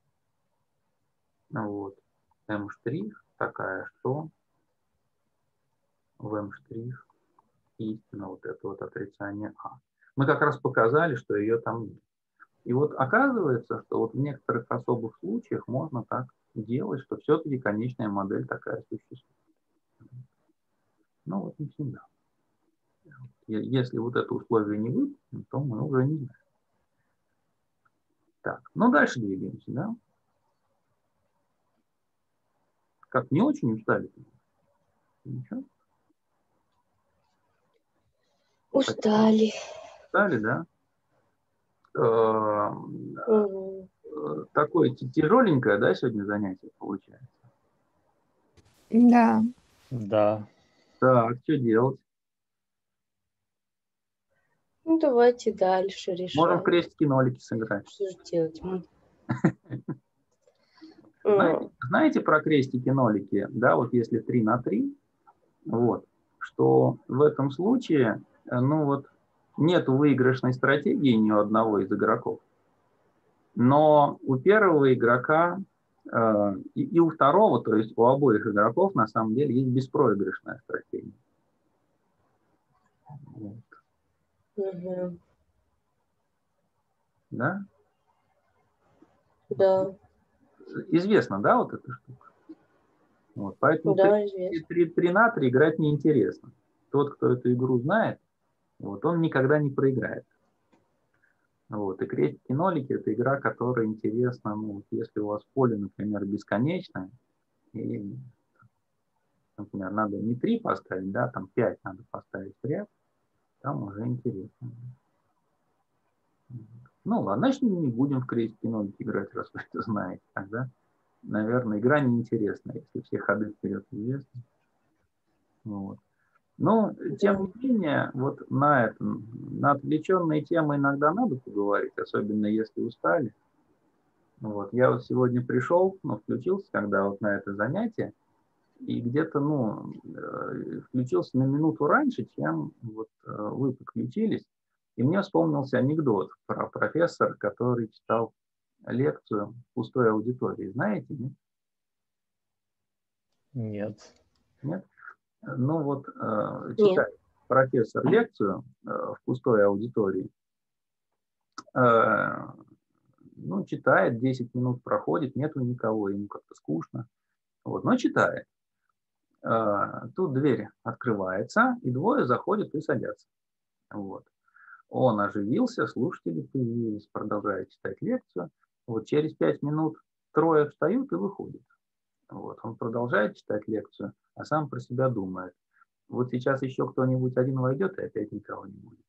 вот, m' такая, что в m' истина вот это вот отрицание а. Мы как раз показали, что ее там нет. И вот оказывается, что вот в некоторых особых случаях можно так делать, что все-таки конечная модель такая существует. Но вот не всегда. Если вот это условие не выполнено, то мы уже не знаем. Так, ну дальше двигаемся, да? Как, не очень устали? Ничего? Устали. Устали, да? Угу. Такое тяжеленькое, да, сегодня занятие получается? Да. Да. Так, что делать? Ну, давайте дальше решать. Можем в крестики-нолики сыграть. Что же делать? Знаете, знаете про крестики-нолики, да, вот если три на три, вот, что в этом случае, ну вот, нет выигрышной стратегии ни у одного из игроков, но у первого игрока э, и, и у второго, то есть у обоих игроков, на самом деле, есть беспроигрышная стратегия. Вот. Угу. Да? Да. Известно, да, вот эта штука? Вот, поэтому Да, три на три играть неинтересно. Тот, кто эту игру знает, вот, он никогда не проиграет. Вот, и крестики-нолики – это игра, которая интересна, ну, если у вас поле, например, бесконечное, и, например, надо не три поставить, да, там пять надо поставить в ряд, там уже интересно. Ну ладно, значит, не будем в крестики-нолики играть, раз вы это знаете. Тогда, наверное, игра неинтересна, если все ходы вперед известны. Вот. Но, тем не менее, вот на этом, на отвлеченные темы иногда надо поговорить, особенно если устали. Вот. Я вот сегодня пришел, ну, включился, когда вот на это занятие, и где-то, ну, включился на минуту раньше, чем вот вы подключились, и мне вспомнился анекдот про профессора, который читал лекцию в пустой аудитории. Знаете, нет? Нет. Нет? Ну вот, э, читает профессор лекцию э, в пустой аудитории, э, ну, читает, десять минут проходит, нету никого, ему как-то скучно, вот, но читает. Э, тут дверь открывается, и двое заходят и садятся. Вот. Он оживился, слушатели появились, продолжает читать лекцию. Вот через пять минут трое встают и выходят. Вот. Он продолжает читать лекцию, а сам про себя думает. Вот сейчас еще кто-нибудь один войдет, и опять никого не будет.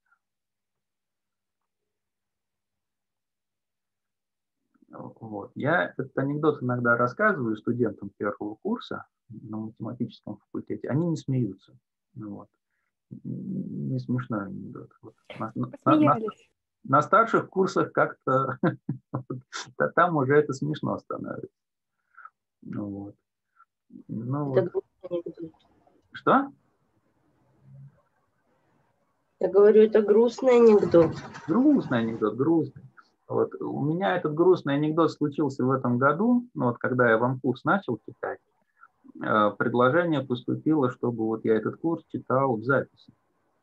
Вот. Я этот анекдот иногда рассказываю студентам первого курса на математическом факультете. Они не смеются. Вот. Не смешной анекдот. Вот. На, на, на, на старших курсах как-то там уже это смешно становится. Вот. Ну, это вот. анекдот. Что? Я говорю, это грустный анекдот. Грустный анекдот, грустный. Вот. У меня этот грустный анекдот случился в этом году, ну, вот, когда я вам курс начал читать, э, предложение поступило, чтобы вот я этот курс читал в записи.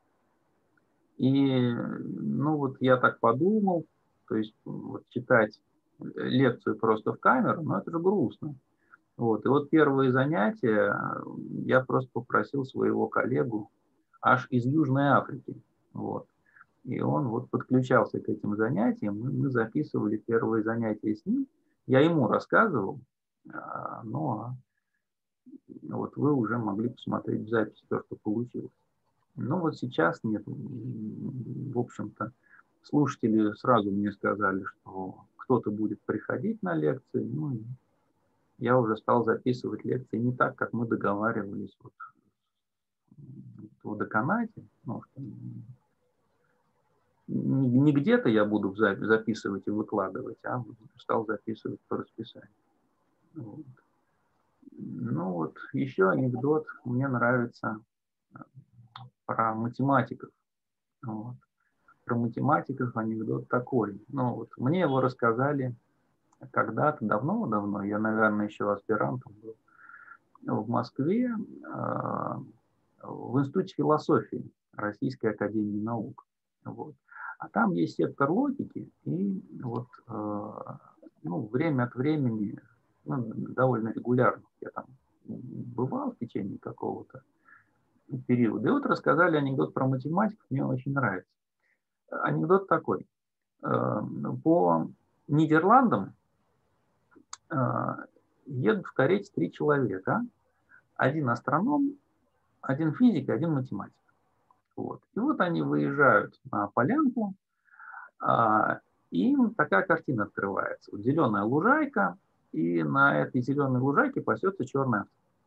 И, ну, вот я так подумал, то есть вот, читать лекцию просто в камеру, ну, это же грустно. Вот. И вот первые занятия я просто попросил своего коллегу аж из Южной Африки. Вот. И он вот подключался к этим занятиям, мы, мы записывали первые занятия с ним. Я ему рассказывал, ну, а вот вы уже могли посмотреть в записи то, что получилось. Но вот сейчас нет. В общем-то, слушатели сразу мне сказали, что кто-то будет приходить на лекции. Ну, и я уже стал записывать лекции не так, как мы договаривались вот в деканате. Ну, не где-то я буду записывать и выкладывать, а стал записывать по расписанию. Вот. Ну вот, еще анекдот мне нравится про математиков. Вот. Про математиков анекдот такой. Ну, вот, мне его рассказали когда-то, давно-давно, я, наверное, еще аспирантом был, в Москве, в Институте философии Российской академии наук. Вот. А там есть сектор логики, и вот, ну, время от времени, ну, довольно регулярно я там бывал в течение какого-то периода. И вот рассказали анекдот про математиков, мне очень нравится. Анекдот такой. По Нидерландам едут в карете три человека. Один астроном, один физик и один математик. Вот. И вот они выезжают на полянку, и им такая картина открывается. Вот зеленая лужайка, и на этой зеленой лужайке пасется черная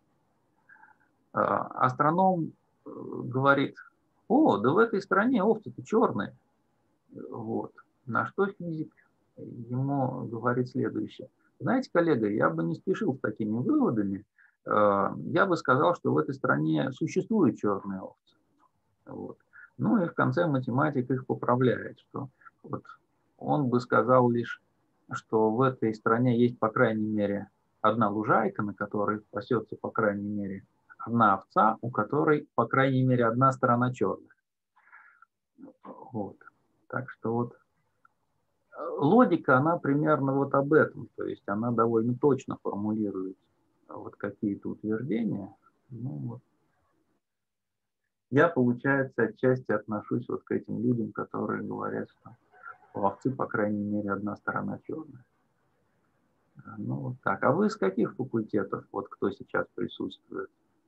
овца. Астроном говорит: о, да в этой стране овцы-то черные. Вот. На что физик ему говорит следующее: знаете, коллега, я бы не спешил с такими выводами, я бы сказал, что в этой стране существуют черные овцы. Вот. Ну и в конце математик их поправляет, что вот он бы сказал лишь, что в этой стране есть, по крайней мере, одна лужайка, на которой пасется, по крайней мере, одна овца, у которой, по крайней мере, одна сторона черная. Вот. Так что вот логика, она примерно вот об этом, то есть она довольно точно формулирует вот какие-то утверждения. Ну, вот. Я, получается, отчасти отношусь вот к этим людям, которые говорят, что у овцы, по крайней мере, одна сторона черная. Ну, вот так. А вы с каких факультетов, вот кто сейчас присутствует?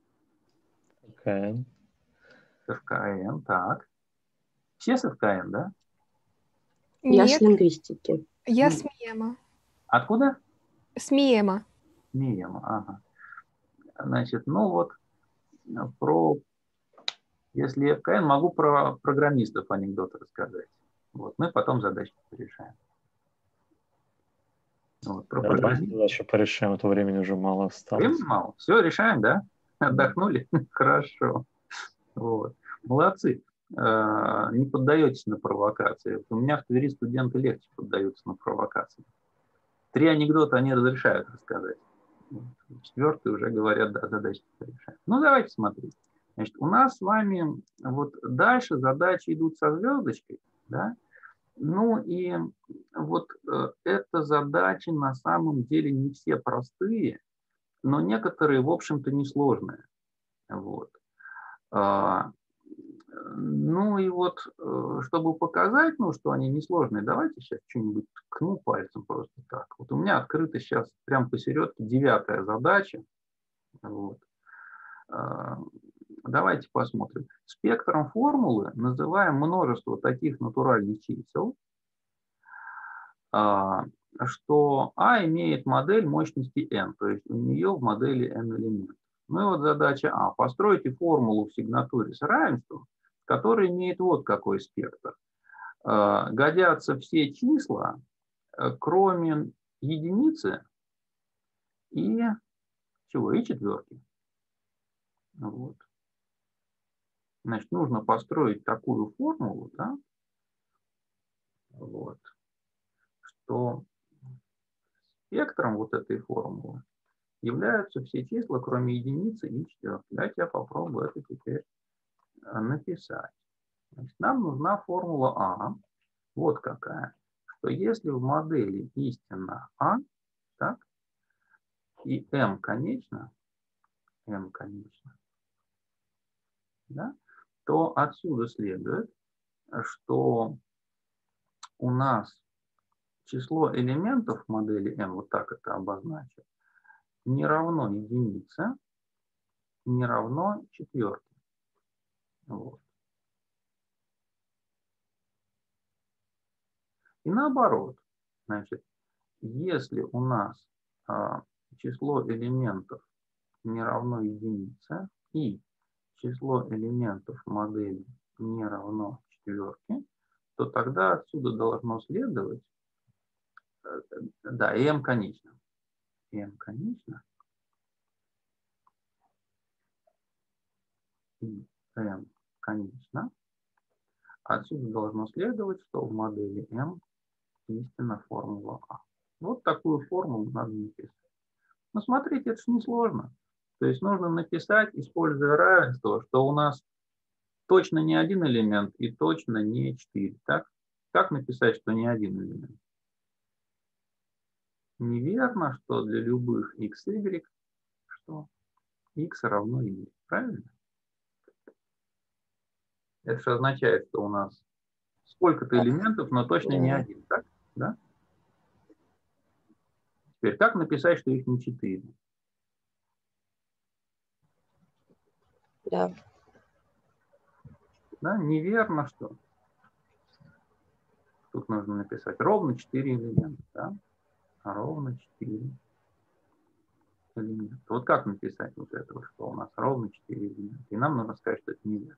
ФКН. ФКН, так. Все с ФКН, да? Я Нет, с лингвистики. я Ну, с МИЭМа. Откуда? С МИЭМа. МИЭМа, ага. Значит, ну вот про, если ФКН, могу про программистов анекдоты рассказать. Вот, мы потом задачки порешаем. Вот, про Давайте программистов. задачу порешаем, а то времени уже мало осталось. Времени мало. Все, решаем, да? Отдохнули? Хорошо. Вот. Молодцы. Не поддаетесь на провокации. У меня в Твери студенты легче поддаются на провокации. Три анекдота они разрешают рассказать. Четвертый уже говорят, да, задачки порешаем. Ну, давайте смотреть. Значит, у нас с вами вот дальше задачи идут со звездочкой, да? Ну и вот э, это задачи на самом деле не все простые, но некоторые, в общем-то, несложные. Вот. А, ну и вот, чтобы показать, ну, что они несложные, давайте сейчас что-нибудь ткну пальцем просто так. Вот у меня открыта сейчас прямо посередке девятая задача. Вот. А, давайте посмотрим. Спектром формулы называем множество таких натуральных чисел, что А имеет модель мощности n, то есть у нее в модели n элементов. Ну и вот задача А. Постройте формулу в сигнатуре с равенством, которая имеет вот какой спектр. Годятся все числа, кроме единицы и чего? И четверки. Вот. Значит, нужно построить такую формулу, да, вот, что спектром вот этой формулы являются все числа, кроме единицы и четверки. Давайте я попробую это теперь написать. Значит, нам нужна формула А. Вот какая. Что если в модели истина А, так, и m конечно, m конечно, да, то отсюда следует, что у нас число элементов модели m, вот так это обозначить, не равно единице, не равно четверке. Вот. И наоборот, значит, если у нас а, число элементов не равно единице и число элементов модели не равно четверке, то тогда отсюда должно следовать, да, m конечно. m конечно. И m конечно. Отсюда должно следовать, что в модели m истинна формула А. Вот такую формулу надо написать. Но смотрите, это же несложно. То есть нужно написать, используя равенство, что у нас точно не один элемент и точно не четыре. Так? Как написать, что не один элемент? Неверно, что для любых x, y, что x равно y. Правильно? Это же означает, что у нас сколько-то элементов, но точно не один. Так? Да? Теперь как написать, что их не четыре? Да. Да? Неверно, что тут нужно написать ровно четыре элемента. Да? А ровно четыре элемента. Вот как написать вот это, что у нас ровно четыре элемента? И нам нужно сказать, что это неверно.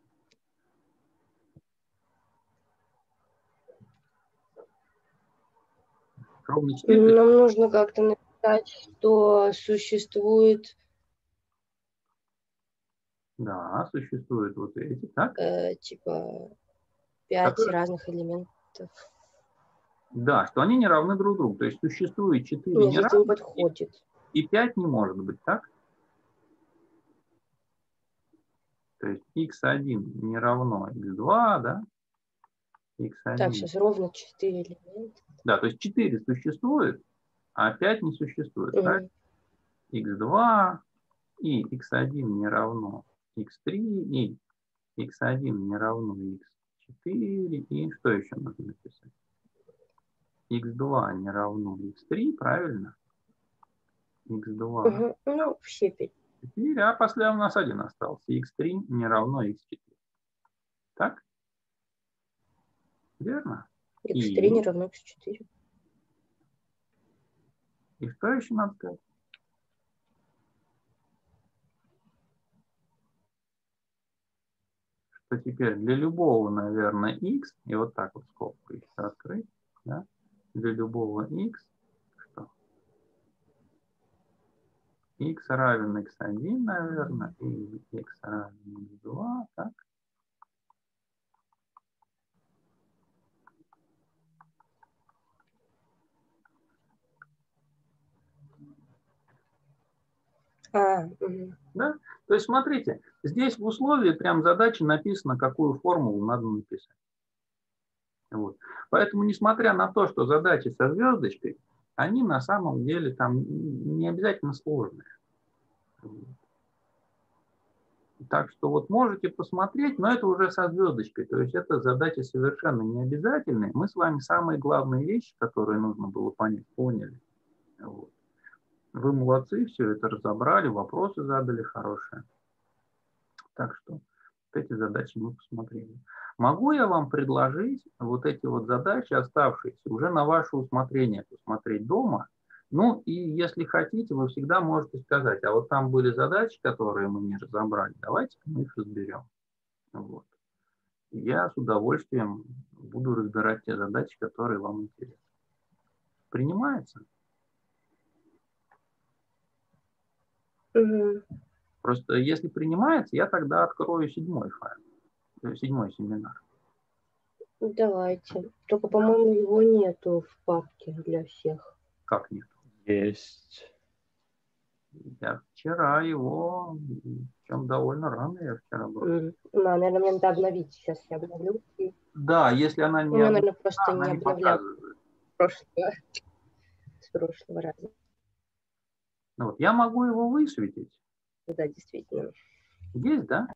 Ровно четыре. Нам нужно как-то написать, что существует... Да, существуют вот эти, так? Э, типа пять Которые... разных элементов. Да, что они не равны друг другу. То есть существует четыре Нет, неравных, это не подходит. И пять не может быть, так? То есть икс один не равно икс два, да? икс один. Так, сейчас ровно четыре элемента. Да, то есть четыре существует, а пять не существует, Угу. правильно? икс два и икс один не равно икс три, и икс один не равно икс четыре, и что еще нужно написать? икс два не равно икс три, правильно? икс два. Угу. Ну, все пять. четыре, а после у нас один остался. икс три не равно икс четыре. Так? Верно? икс три И... не равно икс четыре. И что еще надо сказать? Что теперь для любого, наверное, x, и вот так вот скобку еще открыть, да? Для любого x, что? X равен икс один, наверное, и x равен икс два, так? А, угу. Да? То есть, смотрите, здесь в условии прям задачи написано, какую формулу надо написать. Вот. Поэтому, несмотря на то, что задачи со звездочкой, они на самом деле там не обязательно сложные. Так что вот можете посмотреть, но это уже со звездочкой. То есть это задачи совершенно не обязательные. Мы с вами самые главные вещи, которые нужно было понять, поняли. Вот. Вы молодцы, все это разобрали, вопросы задали хорошие. Так что вот эти задачи мы посмотрели. Могу я вам предложить вот эти вот задачи, оставшиеся, уже на ваше усмотрение посмотреть дома. Ну и если хотите, вы всегда можете сказать, а вот там были задачи, которые мы не разобрали, давайте мы их разберем. Вот. Я с удовольствием буду разбирать те задачи, которые вам интересны. Принимается? Угу. Просто если принимается, я тогда открою седьмой файл, седьмой семинар. Давайте. Только, по-моему, его нету в папке для всех. Как нет? Есть. Я вчера его, причем довольно рано я вчера бросил. Mm. Ну, наверное, мне надо обновить. Сейчас я обновлю. И... Да, если она не... У меня, наверное, просто она не не обновляла показывает. прошлого, с прошлого раза. Ну, вот, я могу его высветить. Да, действительно. Есть, да?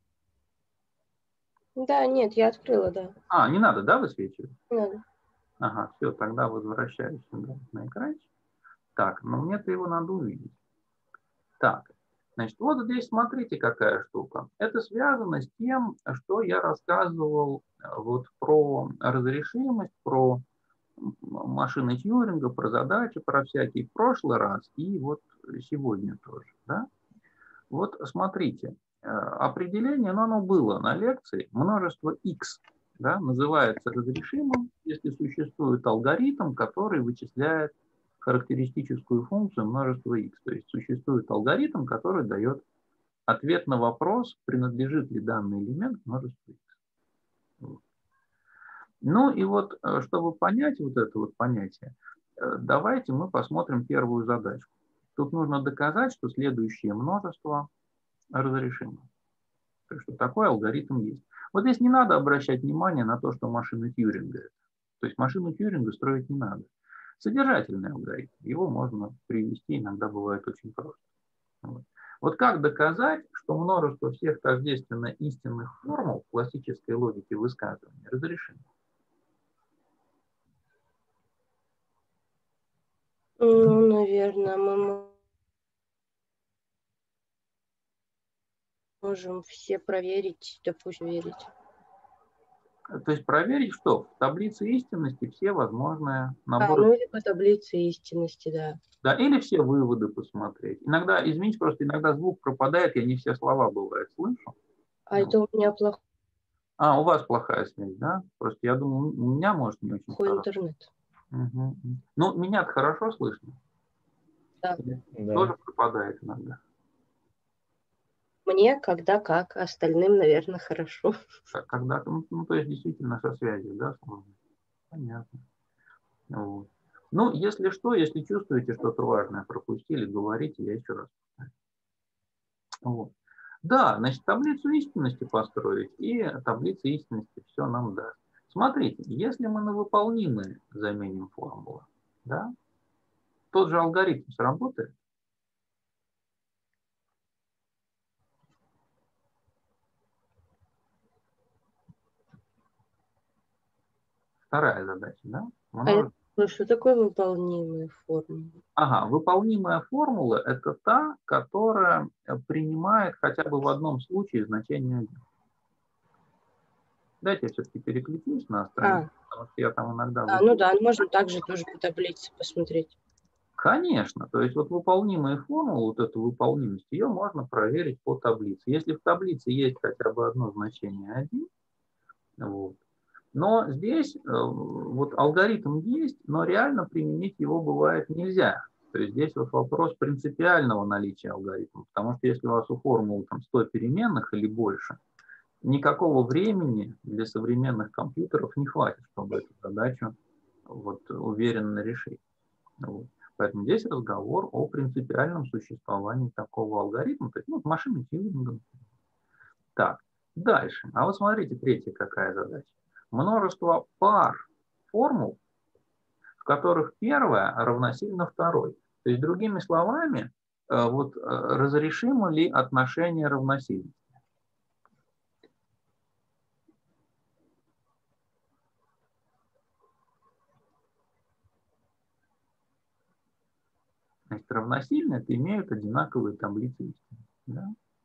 Да, нет, я открыла, да. А, не надо, да, высвечивать? Не надо. Ага, все, тогда возвращаюсь сюда на экране. Так, но мне-то его надо увидеть. Так, Значит, вот здесь смотрите, какая штука. Это связано с тем, что я рассказывал вот про разрешимость, про машины Тьюринга, про задачи, про всякие в прошлый раз и вот сегодня тоже. Да? Вот смотрите, определение, но оно было на лекции, множество x, да, называется разрешимым, если существует алгоритм, который вычисляет характеристическую функцию множества x. То есть существует алгоритм, который дает ответ на вопрос, принадлежит ли данный элемент множеству x. Вот. Ну и вот, чтобы понять вот это вот понятие, давайте мы посмотрим первую задачку. Тут нужно доказать, что следующее множество разрешимо. То есть, что такой алгоритм есть. Вот здесь не надо обращать внимание на то, что машина Тьюринга. То есть машину Тьюринга строить не надо. Содержательный алгоритм. Его можно привести, иногда бывает очень просто. Вот. Вот как доказать, что множество всех тождественно истинных формул в классической логике высказывания разрешимо? Ну, наверное, мы можем все проверить, допустим, верить. То есть проверить, что в таблице истинности все возможные наборы. А, ну или по таблице истинности, да. Да, или все выводы посмотреть. Иногда, извините, просто иногда звук пропадает, я не все слова бывает слышу. А ну. Это у меня плохой. А, у вас плохая связь, да? Просто я думаю, у меня, может, не очень плохой интернет. Угу. Ну, меня-то хорошо слышно? Да. Да. Тоже пропадает иногда. Мне когда как, остальным, наверное, хорошо. Когда-то, ну, ну, то есть действительно со связью, да, сложно. Понятно. Вот. Ну, если что, если чувствуете что-то важное, пропустили, говорите, я еще раз повторю. Вот. Да, значит, таблицу истинности построить, и таблица истинности все нам даст. Смотрите, если мы на выполнимые заменим формулы, да, тот же алгоритм сработает. Вторая задача, да? Множество... А что такое выполнимые формулы? Ага, выполнимая формула – это та, которая принимает хотя бы в одном случае значение один. Дайте я все-таки переключусь на страницу, а. потому что я там иногда... А, ну да, можно также тоже по таблице посмотреть. Конечно, то есть вот выполнимая формула, вот эту выполнимость, ее можно проверить по таблице. Если в таблице есть хотя бы одно значение один, вот, но здесь э, вот алгоритм есть, но реально применить его бывает нельзя. То есть здесь вот вопрос принципиального наличия алгоритма, потому что если у вас у формулы там сто переменных или больше, никакого времени для современных компьютеров не хватит, чтобы эту задачу вот уверенно решить. Вот. Поэтому здесь разговор о принципиальном существовании такого алгоритма, то есть ну, машины Тьюринга. Так, дальше. А вот смотрите, третья какая задача. Множество пар формул, в которых первая равносильно второй. То есть, другими словами, вот разрешимо ли отношение равносильности? Значит, равносильные это имеют одинаковые таблицы истины. Да?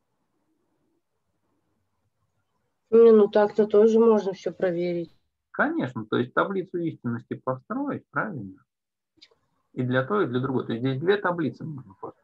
Ну, так-то тоже можно все проверить. Конечно, то есть таблицу истинности построить, правильно? И для той, и для другой. То есть здесь две таблицы можно построить.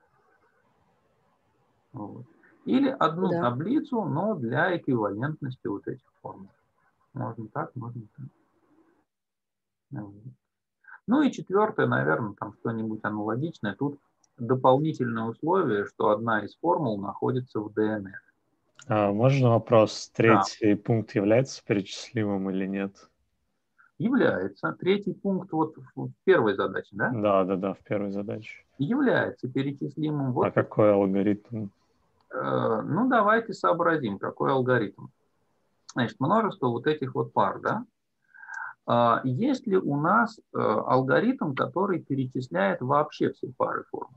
Вот. Или одну да. таблицу, но для эквивалентности вот этих формул. Можно так, можно так. Вот. Ну и четвертое, наверное, там что-нибудь аналогичное. Тут дополнительное условие, что одна из формул находится в ди эн эф. А можно вопрос? Третий да. пункт является перечислимым или нет? Является. Третий пункт вот в первой задаче, да? Да, да, да, в первой задаче. Является перечислимым. Вот а какой алгоритм? Э, ну, давайте сообразим, какой алгоритм. Значит, множество вот этих вот пар, да? А есть ли у нас э, алгоритм, который перечисляет вообще все пары формул?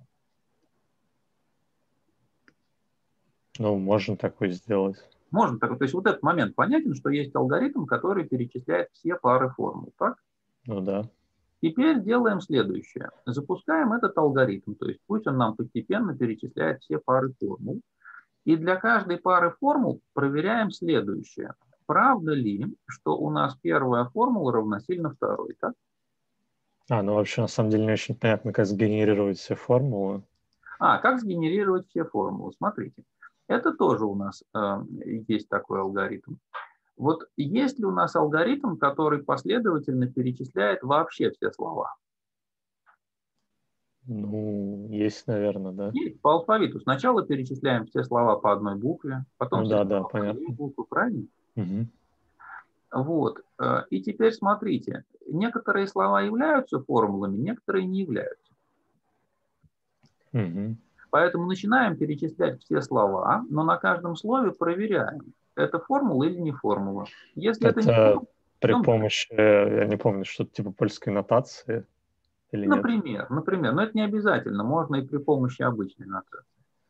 Ну, можно такой сделать. Можно такой. То есть вот этот момент понятен, что есть алгоритм, который перечисляет все пары формул, так? Ну да. Теперь делаем следующее. Запускаем этот алгоритм, то есть пусть он нам постепенно перечисляет все пары формул. И для каждой пары формул проверяем следующее. Правда ли, что у нас первая формула равносильно второй, так? А, ну вообще на самом деле не очень понятно, как сгенерировать все формулы. А, как сгенерировать все формулы? Смотрите, это тоже у нас э, есть такой алгоритм. Вот есть ли у нас алгоритм, который последовательно перечисляет вообще все слова? Ну, есть, наверное, да. Есть, по алфавиту. Сначала перечисляем все слова по одной букве, потом Ну все да, да, слова по две понятно. буквы, правильно? Угу. Вот. э, И теперь смотрите, некоторые слова являются формулами, некоторые не являются. Угу. Поэтому начинаем перечислять все слова, но на каждом слове проверяем, это формула или не формула. Если это не Это формула, при то помощи, я не помню, что-то типа польской нотации или нет? например, например, но это не обязательно, можно и при помощи обычной нотации.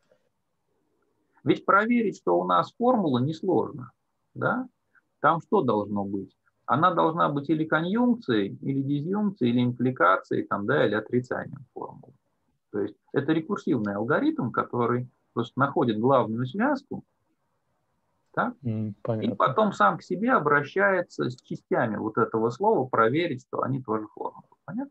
Ведь проверить, что у нас формула, несложно. Да? Там что должно быть? Она должна быть или конъюнкцией, или дизъюнкцией, или импликацией, там, да, или отрицанием формулы. То есть это рекурсивный алгоритм, который просто находит главную связку, так, М, и понятно. потом сам к себе обращается с частями вот этого слова, проверить, что они тоже формулы. Понятно?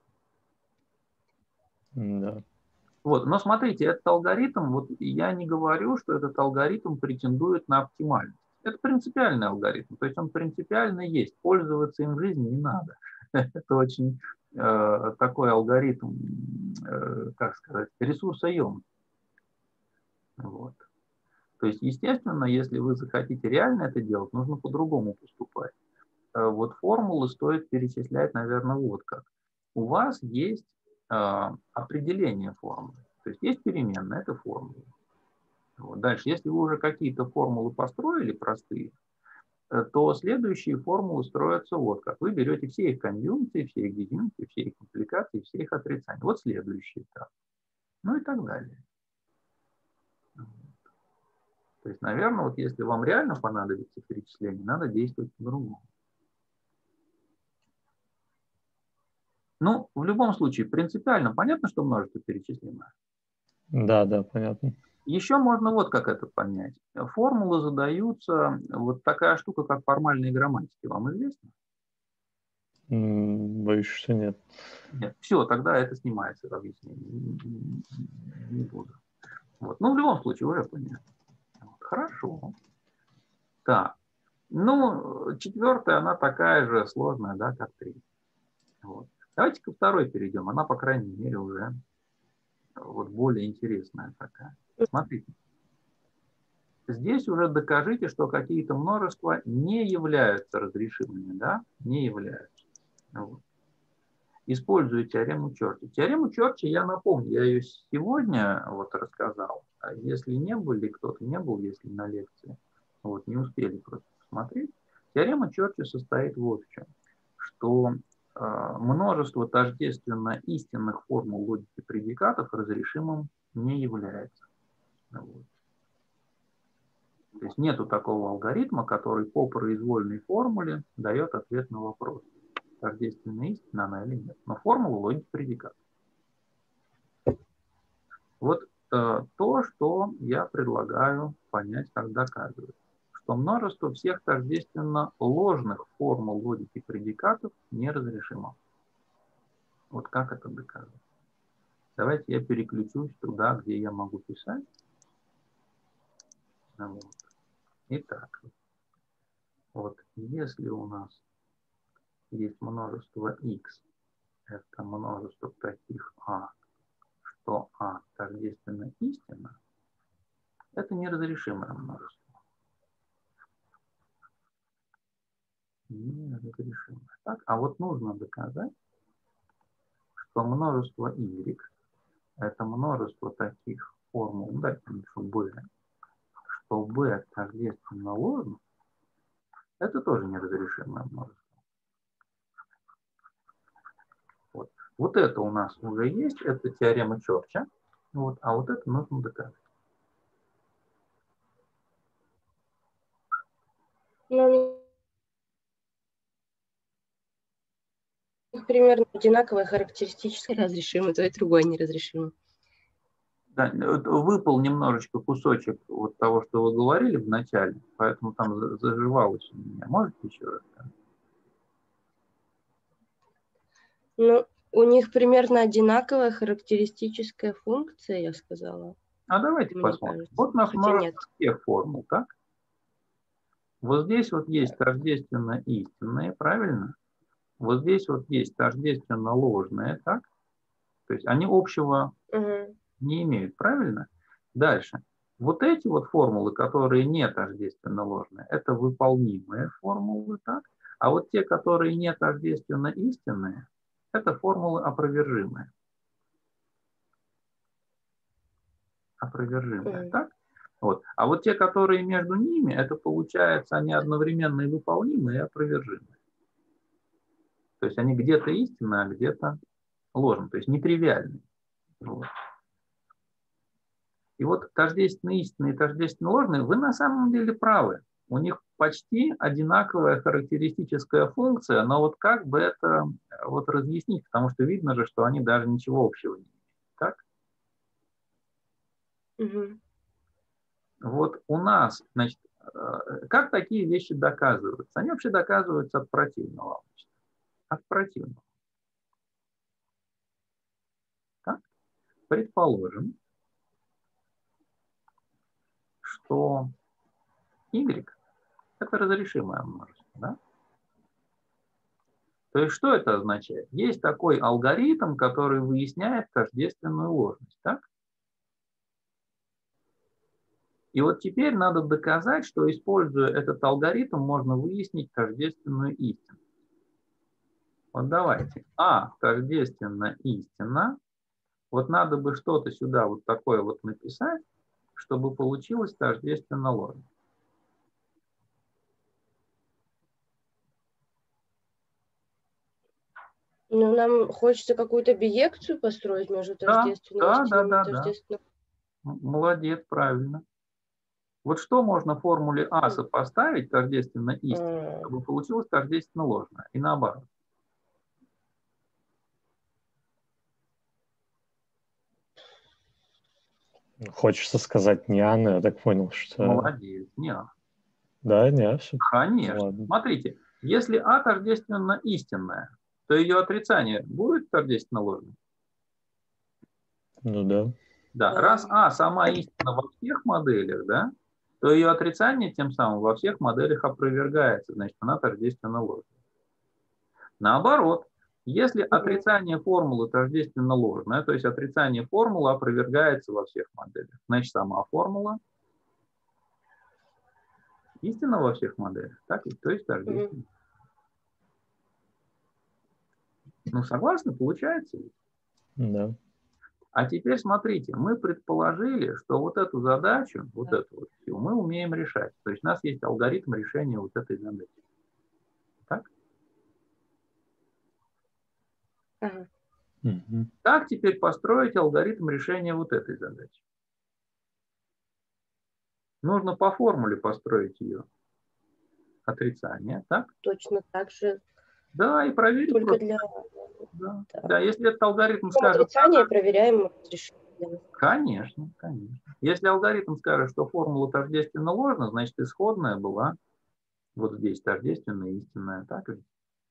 М, Да. Вот. Но смотрите, этот алгоритм, вот я не говорю, что этот алгоритм претендует на оптимальность. Это принципиальный алгоритм, то есть он принципиально есть, пользоваться им в жизни не надо. Это очень э, такой алгоритм, э, как сказать, ресурсоемкий. Вот. То есть, естественно, если вы захотите реально это делать, нужно по-другому поступать. Э, Вот формулы стоит перечислять, наверное, вот как. У вас есть э, определение формулы. То есть есть переменная, это формула. Вот. Дальше, если вы уже какие-то формулы построили простые, э, то следующие формулы строятся вот как. Вы берете все их конъюнкции, все их дизъюнкции, все их импликации, все их отрицания. Вот следующий этап. Ну и так далее. То есть, наверное, вот если вам реально понадобится перечисление, надо действовать по-другому. Ну, в любом случае, принципиально понятно, что множество перечислимое. Да, да, понятно. Еще можно вот как это понять. Формулы задаются, вот такая штука, как формальные грамматики. Вам известно? М, Боюсь, что нет. Нет. Все, тогда это снимается в объяснении. Не буду. Вот. Ну, в любом случае, уже понятно. Вот. Хорошо. Так. Ну, четвертая, она такая же сложная, да, как три. Вот. Давайте ко второй перейдем. Она, по крайней мере, уже вот более интересная такая. Смотрите. Здесь уже докажите, что какие-то множества не являются разрешимыми, да? Не являются. Вот. Использую теорему Чорча. Теорему Чорча я напомню, я ее сегодня вот рассказал. А если не были, кто-то не был, если на лекции, вот, не успели просто посмотреть. Теорема Чорча состоит вот в чем, что э, множество тождественно истинных формул логики предикатов разрешимым не является. Вот. То есть нету такого алгоритма, который по произвольной формуле дает ответ на вопрос, тождественная истина она или нет. Но формула логики предиката. Вот э, то, что я предлагаю понять, как доказывать, что множество всех тождественно ложных формул логики предикатов неразрешимо. Вот как это доказывать? Давайте я переключусь туда, где я могу писать. Вот. Итак, вот если у нас есть множество x, это множество таких а, что а тождественно истина, это неразрешимое множество. Неразрешимое. Так, а вот нужно доказать, что множество y это множество таких формул, ну, дайте напишу b, что b тождественно ложно, это тоже неразрешимое множество. Вот. Вот это у нас уже есть, это теорема Чорча, вот, а вот это нужно доказать. Но у них них примерно одинаковая характеристическая разрешима, то и другое неразрешимо. Да, выпал немножечко кусочек вот того, что вы говорили в начале, поэтому там заживалось у меня. Можете еще раз? Ну, у них примерно одинаковая характеристическая функция, я сказала. А давайте Мне посмотрим. кажется. Вот у нас Хотя нет. множество всех формул, так? Вот здесь вот есть тождественно истинные, правильно? Вот здесь вот есть тождественно ложные, так? То есть они общего Угу. не имеют, правильно? Дальше. Вот эти вот формулы, которые не тождественно ложные, это выполнимые формулы, так? А вот те, которые не тождественно истинные, это формулы опровержимые. Опровержимые, Угу. так? Вот. А вот те, которые между ними, это получается, они одновременно и выполнимые, и опровержимые. То есть они где-то истинные, а где-то ложные, то есть нетривиальные. Вот. И вот тождественно истинные и тождественно ложные, вы на самом деле правы. У них почти одинаковая характеристическая функция, но вот как бы это вот разъяснить, потому что видно же, что они даже ничего общего не имеют. Так? Угу. Вот у нас, значит, как такие вещи доказываются? Они вообще доказываются от противного. От противного. Так? Предположим, что y – это разрешимое множество. Да? То есть что это означает? Есть такой алгоритм, который выясняет тождественную ложность. Так? И вот теперь надо доказать, что, используя этот алгоритм, можно выяснить тождественную истину. Вот давайте. А тождественно истина. Вот надо бы что-то сюда вот такое вот написать, чтобы получилось тождественно ложность. Ну, нам хочется какую-то биекцию построить между Да, тождественным да, да, истинным да, и да. тождественным. Молодец, правильно. Вот что можно в формуле А сопоставить тождественно истинное, чтобы получилось тождественно ложное, и наоборот. Хочется сказать не А, но я так понял, что... Молодец, не А. Да, не, все. Конечно. Ладно. Смотрите, если А тождественно истинное, то ее отрицание будет тождественно ложным? Ну да. Да. Раз А сама истина во всех моделях, да, то ее отрицание тем самым во всех моделях опровергается, значит, она тождественно ложная. Наоборот, если отрицание формулы тождественно ложное, то есть отрицание формулы опровергается во всех моделях, значит, сама формула истина во всех моделях, так? То есть тождественно. Ну, согласны, получается? Да. А теперь смотрите, мы предположили, что вот эту задачу, вот эту вот всю, мы умеем решать. То есть у нас есть алгоритм решения вот этой задачи. Так? Ага. Угу. Как теперь построить алгоритм решения вот этой задачи? Нужно по формуле построить ее. Отрицание, так? Точно так же. Да, и проверить Только просто. для... Да. Да. Да, если этот алгоритм Потом скажет... отрицание проверяем разрешение. Конечно, конечно. Если алгоритм скажет, что формула тождественно ложна, значит, исходная была вот здесь тождественная истинная, так ведь?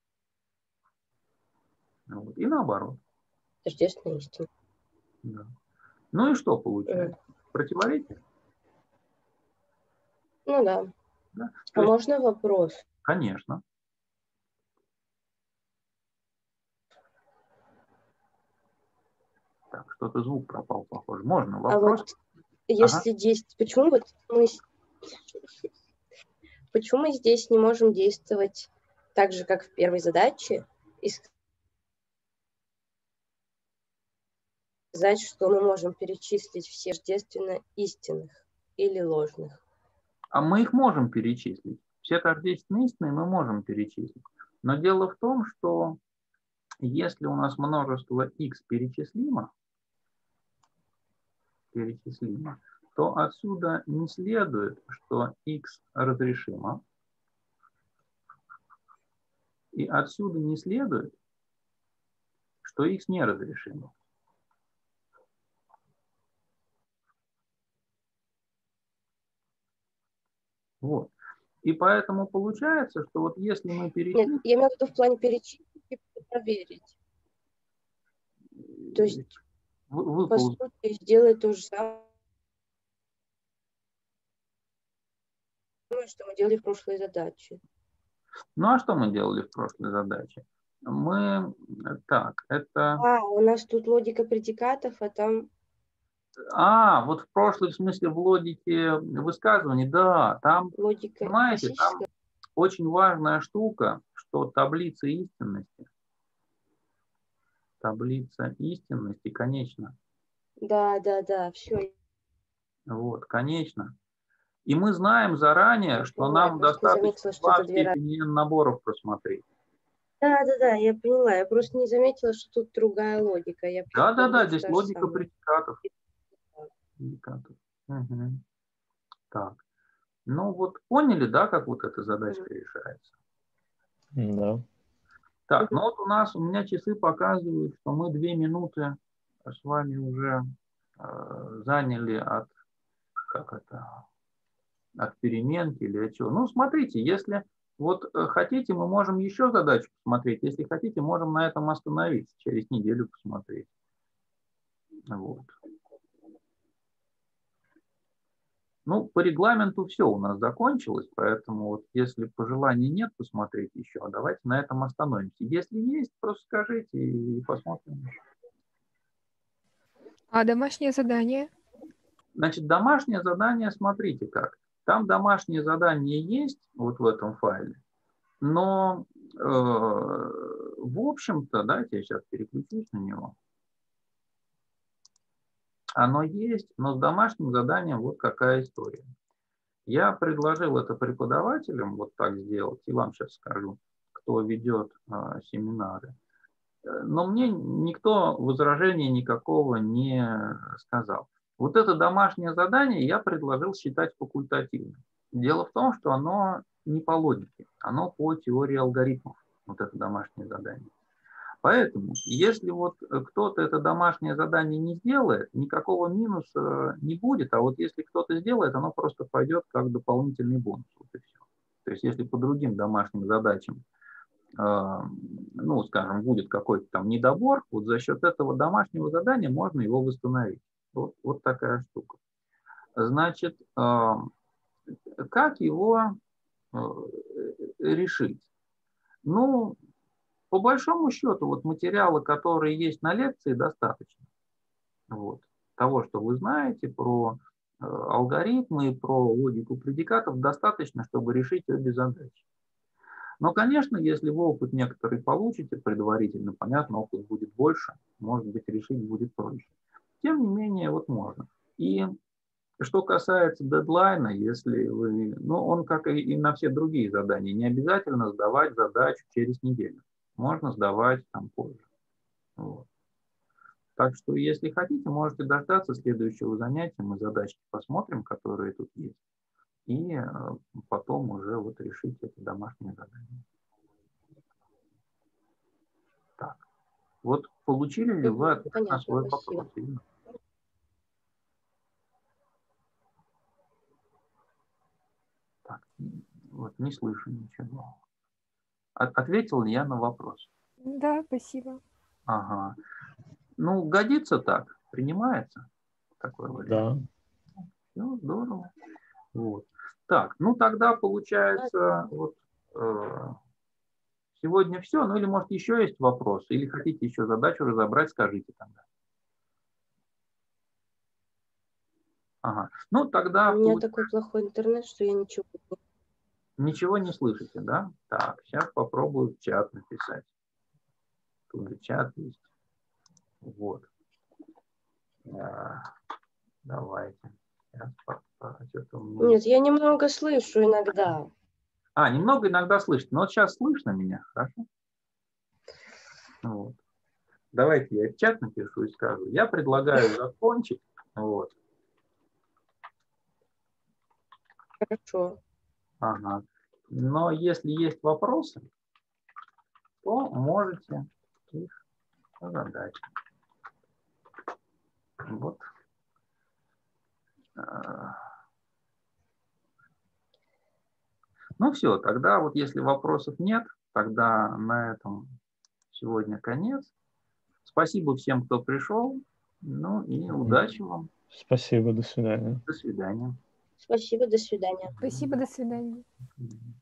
Вот. И наоборот. Тождественная истина. Да. Ну и что получается? Угу. Противоречие? Ну да. Да? А есть, можно вопрос? конечно. Так, что-то звук пропал, похоже. Можно вопрос? А вот если ага. действовать, почему вот мы, почему мы здесь не можем действовать так же, как в первой задаче, и сказать, что мы можем перечислить все тождественно истинных или ложных? А мы их можем перечислить. Все тождественно истинные мы можем перечислить. Но дело в том, что если у нас множество x перечислимо, перечислимо, то отсюда не следует, что x разрешимо. И отсюда не следует, что x неразрешимо. Вот. И поэтому получается, что вот если мы перечислим... Нет, я имею в виду в плане перечислить и проверить. То есть, вы, по вы, сути, сделать то же самое, что мы делали в прошлой задаче. Ну, а что мы делали в прошлой задаче? Мы... Так, это... А, у нас тут логика предикатов, а там... А, вот в прошлой, в смысле, в логике высказываний, да, там, Логика понимаете, там классическая. очень важная штука, что таблица истинности, таблица истинности, конечно, Да, да, да, все. вот, конечно. И мы знаем заранее, Я что поняла, я нам просто не достаточно заметила, что два это в две разные. степени n наборов просмотреть. Да, да, да, я поняла. Я просто не заметила, что тут другая логика. Я Да, да, да, думала, что здесь та же логика самая. предикатов. Предикатов. Угу. Так. Ну вот поняли, да, как вот эта задачка Мгм. решается? Да. Так, Мгм. ну вот у нас, у меня часы показывают, что мы две минуты с вами уже э, заняли от, как это, от переменки или от чего. Ну, смотрите, если вот э, хотите, мы можем еще задачу посмотреть. Если хотите, можем на этом остановиться, через неделю посмотреть. Вот. Ну, по регламенту все у нас закончилось, поэтому вот если пожеланий нет посмотреть еще, давайте на этом остановимся. Если есть, просто скажите и посмотрим. А домашнее задание? Значит, домашнее задание, смотрите как. Там домашнее задание есть вот в этом файле, но э, в общем-то, давайте я сейчас переключусь на него. Оно есть, но с домашним заданием вот какая история. Я предложил это преподавателям вот так сделать, и вам сейчас скажу, кто ведет э, семинары. Но мне никто возражения никакого не сказал. Вот это домашнее задание я предложил считать факультативным. Дело в том, что оно не по логике, оно по теории алгоритмов, вот это домашнее задание. Поэтому, если вот кто-то это домашнее задание не сделает, никакого минуса не будет, а вот если кто-то сделает, оно просто пойдет как дополнительный бонус. Вот и все. То есть если по другим домашним задачам, ну, скажем, будет какой-то там недобор, вот за счет этого домашнего задания можно его восстановить. Вот, вот такая штука. Значит, как его решить? Ну, по большому счету, вот материала, которые есть на лекции, достаточно. Вот. Того, что вы знаете про алгоритмы, про логику предикатов, достаточно, чтобы решить обе задачи. Но, конечно, если вы опыт некоторый получите предварительно, понятно, опыт будет больше, может быть, решить будет проще. Тем не менее, вот можно. И что касается дедлайна, если вы, ну, он, как и на все другие задания, не обязательно сдавать задачу через неделю. Можно сдавать там позже. Вот. Так что, если хотите, можете дождаться следующего занятия, мы задачки посмотрим, которые тут есть, и потом уже вот решить это домашнее задание. Так. Вот получили ли вы ответ на Понятно, свой спасибо. вопрос? Так, вот не слышу ничего. От, ответил ли я на вопрос? Да, спасибо. Ага. Ну, годится так, принимается такой вариант. Да. Все, здорово. Вот. Так, ну тогда получается, вот э, сегодня все. Ну или может еще есть вопросы, или хотите еще задачу разобрать, скажите тогда. Ага. Ну тогда... У меня такой плохой интернет, что я ничего не... Ничего не слышите, да? Так, сейчас попробую в чат написать. Тут же чат есть. Вот. А, давайте. Сейчас, что-то у меня... Нет, я немного слышу иногда. А, немного иногда слышно. Но вот сейчас слышно меня, хорошо? Вот. Давайте я в чат напишу и скажу. Я предлагаю закончить. Вот. Хорошо. Ага. Но если есть вопросы, то можете их задача. Вот. Ну все, тогда вот если вопросов нет, тогда на этом сегодня конец. Спасибо всем, кто пришел. Ну и удачи вам. Спасибо, до свидания. До свидания. Спасибо, до свидания. Спасибо, до свидания. Мгм.